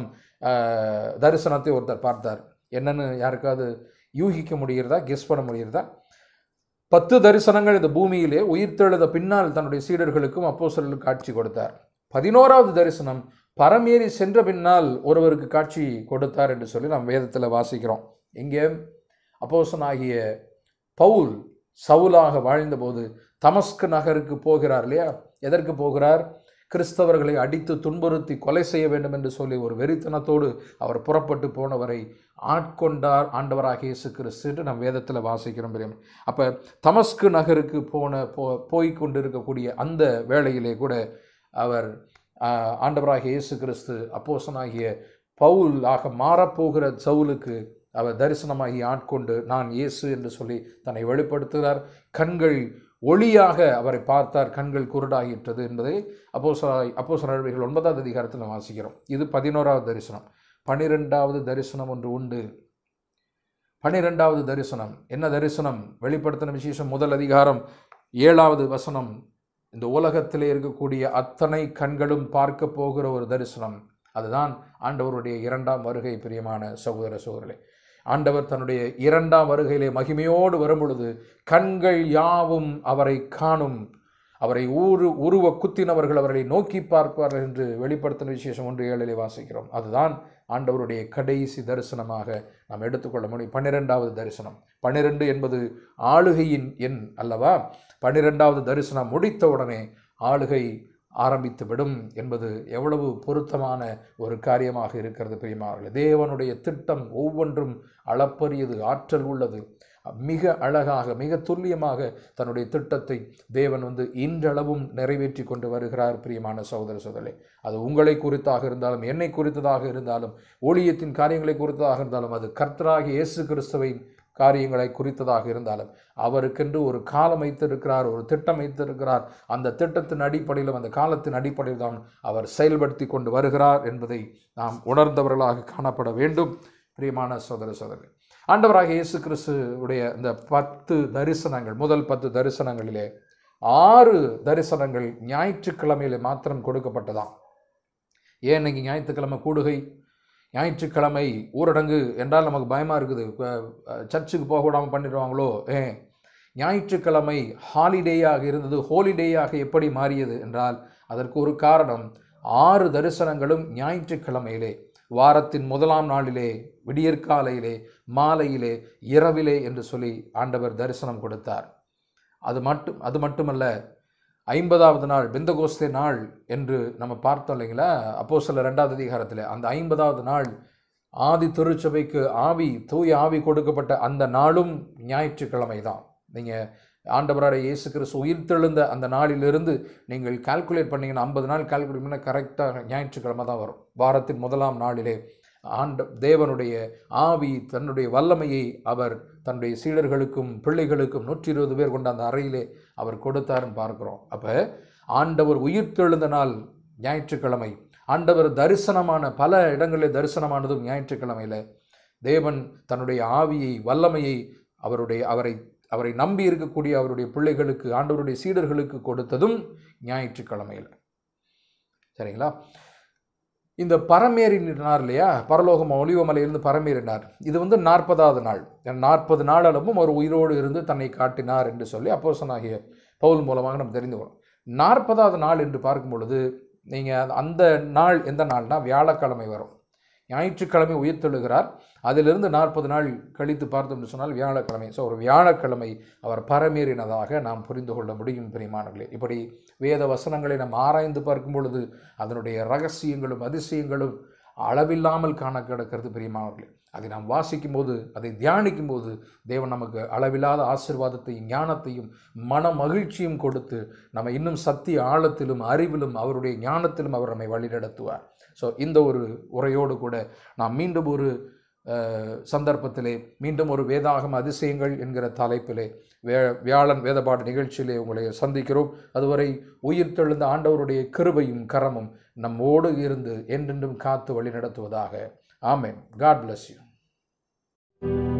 Speaker 1: தரிசனத்தை ஒருத்தர் பார்த்தார். என்னன்னு யாருக்காவது யூகிக்க முடிகிறதா, கெஸ் பண்ண முடிகிறதா? 10 தரிசனங்கள் இந்த பூமியிலே உயிர்த்தெழுத பின்னால் தன்னுடைய சீடர்களுக்கும் அப்போஸ்தலர்களுக்கும் காட்சி கொடுத்தார். 11வது தரிசனம் பரமேறி சென்ற பின்னால் ஒருவருக்கு காட்சி கொடுத்தார் என்று சொல்லி நாம் வேதத்தில் வாசிக்கிறோம். இங்கே அப்போஸ்தலனாகிய பவுல் சவுலாக வாழ்ந்தபோது தமஸ்கு நகருக்கு போகிறார் இல்லையா? எதற்கு போகிறார்? கிறிஸ்தவர்களை அடித்து துன்புறுத்தி கொலை செய்ய வேண்டும் என்று சொல்லி ஒரு வெறித்தனத்தோடு அவர் புறப்பட்டு போனவரை ஆட்கொண்டார் ஆண்டவராகிய இயேசு கிறிஸ்து என்று நம் வேதத்தில் வாசிக்கிறோம். அப்போ தமஸ்கு நகருக்கு போய்கொண்டிருக்கக்கூடிய அந்த வேளையிலே கூட அவர் ஆண்டவராகிய இயேசு கிறிஸ்து அப்போஸ்தலனாகிய பவுலாக மாறப்போகிற சவுலுக்கு அவர் தரிசனமாகி ஆட்கொண்டு நான் இயேசு என்று சொல்லி தன்னை வெளிப்படுத்துகிறார். கண்கள் ஒளியாக அவரை பார்த்தார், கண்கள் குருடாகிட்டது என்பதை அப்போஸ்தலர் நடவடிக்கைகள் 9வது அதிகாரத்தில் வாசிக்கிறோம். இது 11வது தரிசனம். 12வது தரிசனம் ஒன்று உண்டு. 12வது தரிசனம் என்ன தரிசனம்? வெளிப்படுத்தின விசேஷம் 1 அதிகாரம் 7வது வசனம் இந்த உலகத்திலே இருக்கக்கூடிய அத்தனை கண்களும் பார்க்க போகிற ஒரு தரிசனம். அதுதான் ஆண்டவருடைய இரண்டாம் வருகை. பிரியமான சகோதர சகோதரர்களே, ஆண்டவர் தன்னுடைய இரண்டாம் வருகையிலே மகிமையோடு வரும் பொழுது கண்கள் யாவும் அவரை காணும், அவரை உருவ குத்தினவர்கள் அவரை நோக்கி பார்ப்பார்கள் என்று வெளிப்படுத்தின விசேஷம் 1:7 வாசிக்கிறோம். அதுதான் ஆண்டவருடைய கடைசி தரிசனமாக நாம் எடுத்துக்கொள்ள முடியும். 12வது தரிசனம். 12 என்பது ஆளுகையின் எண் அல்லவா? 12வது தரிசனம் முடித்தவுடனே ஆளுகை ஆரம்பித்து விடும் என்பது எவ்வளவு பொருத்தமான ஒரு காரியமாக இருக்கிறது பிரியமானவர்களே. தேவனுடைய திட்டம் ஒவ்வொன்றும் அளப்பரியது, ஆற்றல் உள்ளது. மிக அழகாக, மிக துல்லியமாக தன்னுடைய திட்டத்தை தேவன் இன்றளவும் நிறைவேற்றி கொண்டு வருகிறார். பிரியமான சகோதர சகோதரர்களே, அது உங்களை குறித்தாக இருந்தாலும், என்னை குறித்ததாக இருந்தாலும், ஊழியத்தின் காரியங்களை குறித்ததாக இருந்தாலும், அது கர்த்தராகிய இயேசு கிறிஸ்துவின் காரியங்களை குறித்ததாக இருந்தாலும், அவருக்கென்று ஒரு காலம் வைத்திருக்கிறார், ஒரு திட்டம் வைத்திருக்கிறார். அந்த திட்டத்தின் அடிப்படையிலும் அந்த காலத்தின் அடிப்படையில் தான் அவர் செயல்படுத்தி கொண்டு வருகிறார் என்பதை நாம் உணர்ந்தவர்களாக காணப்பட வேண்டும். பிரியமான சகோதர சகோதரர்களே, ஆண்டவராகிய இயேசு கிறிஸ்துவுடைய இந்த 10 தரிசனங்கள், முதல் 10 தரிசனங்களிலே 6 தரிசனங்கள் ஞாயிற்றுக்கிழமையிலே மாத்திரம் கொடுக்கப்பட்டதாம். ஏன் இன்னைக்கு ஞாயிற்றுக்கிழமை கூடுகை, ஞாயிற்றுக்கிழமை ஊரடங்கு என்றால் நமக்கு பயமாக இருக்குது. சர்ச்சுக்கு போக விடாமல் பண்ணிடுவாங்களோ? ஞாயிற்றுக்கிழமை ஹாலிடேயாக இருந்தது ஹோலிடேயாக எப்படி மாறியது என்றால் அதற்கு ஒரு காரணம். 6 தரிசனங்களும் ஞாயிற்றுக்கிழமையிலே, வாரத்தின் முதலாம் நாளிலே, விடியற்காலையிலே, மாலையிலே, இரவிலே என்று சொல்லி ஆண்டவர் தரிசனம் கொடுத்தார். அது மட்டுமல்ல, 50வது நாள் பெந்தகோஸ்தே நாள் என்று நம்ம பார்த்தோம் இல்லைங்களா? அப்போஸ்தலர் 2வது அதிகாரத்தில் அந்த 50வது நாள் ஆதி திருச்சபைக்கு தூய ஆவி கொடுக்கப்பட்ட அந்த நாளும் ஞாயிற்றுக்கிழமை தான். நீங்கள் ஆண்டவராகிய இயேசு கிறிஸ்து உயிர்த்தெழுந்த அந்த நாளிலிருந்து நீங்கள் கால்குலேட் பண்ணிங்கன்னா 50 நாள் கால்குலேட் பண்ணால் கரெக்டாக ஞாயிற்றுக்கிழமை தான் வரும். வாரத்தின் முதலாம் நாளிலே தேவனுடைய ஆவி தன்னுடைய வல்லமையை அவர் தன்னுடைய சீடர்களுக்கும் பிள்ளைகளுக்கும் 120 பேர் கொண்ட அந்த அறையிலே அவர் கொடுத்தாருன்னு பார்க்கிறோம். அப்போ ஆண்டவர் உயிர்த்தெழுந்த நாள் ஞாயிற்றுக்கிழமை, ஆண்டவர் தரிசனமான பல இடங்களில் தரிசனமானதும் ஞாயிற்றுக்கிழமையில், தேவன் தன்னுடைய ஆவியை வல்லமையை அவரை நம்பி இருக்கக்கூடிய அவருடைய பிள்ளைகளுக்கு, ஆண்டவருடைய சீடர்களுக்கு கொடுத்ததும் ஞாயிற்றுக்கிழமையில். சரிங்களா? இந்த பரமேறினார் இல்லையா, பரலோகம் ஒலிவமலையிலிருந்து பரமேறினார். இது 40வது நாள். 40 நாள் அளவும் ஒரு உயிரோடு இருந்து தன்னை காட்டினார் என்று சொல்லி அப்போஸ்தலனாகிய பவுல் மூலமாக நம்ம தெரிந்து கொள்ளும். 40வது நாள் என்று பார்க்கும் பொழுது நீங்கள் அந்த நாள் எந்த நாள்னா வியாழக்கிழமை வரும். ஞாயிற்றுக்கிழமை உயிர்த்தெழுகிறார், அதிலிருந்து 40 நாள் கழித்து பார்த்தோம்னு சொன்னால் வியாழக்கிழமை. ஸோ ஒரு வியாழக்கிழமை அவர் பரமேறினதாக நாம் புரிந்து கொள்ள முடியும் பிரியமானவர்களே. இப்படி வேத வசனங்களை நாம் ஆராய்ந்து பார்க்கும் பொழுது அதனுடைய ரகசியங்களும் அதிசயங்களும் அளவில்லாமல் காண கிடக்கிறது பிரியமானவர்களே. அதை நாம் வாசிக்கும் போது, அதை தியானிக்கும் போது தேவன் நமக்கு அளவில்லாத ஆசீர்வாதத்தையும் ஞானத்தையும் மன மகிழ்ச்சியும் கொடுத்து நம்ம இன்னும் சத்திய ஆழத்திலும் அறிவிலும் அவருடைய ஞானத்திலும் அவர் நம்மை வழிநடத்துவார். ஸோ இந்த ஒரு உரையோடு கூட நாம் மீண்டும் ஒரு சந்தர்ப்பத்திலே, மீண்டும் ஒரு வேதாகம அதிசயங்கள் என்கிற தலைப்பிலே வியாழன் வேதபாடு நிகழ்ச்சியிலே உங்களை சந்திக்கிறோம். அதுவரை உயிர்த்தெழுந்த ஆண்டவருடைய கிருபையும் கரமும் நம்மோடு இருந்து என்றென்றும் காத்து வழி நடத்துவதாக. ஆமென். God bless you.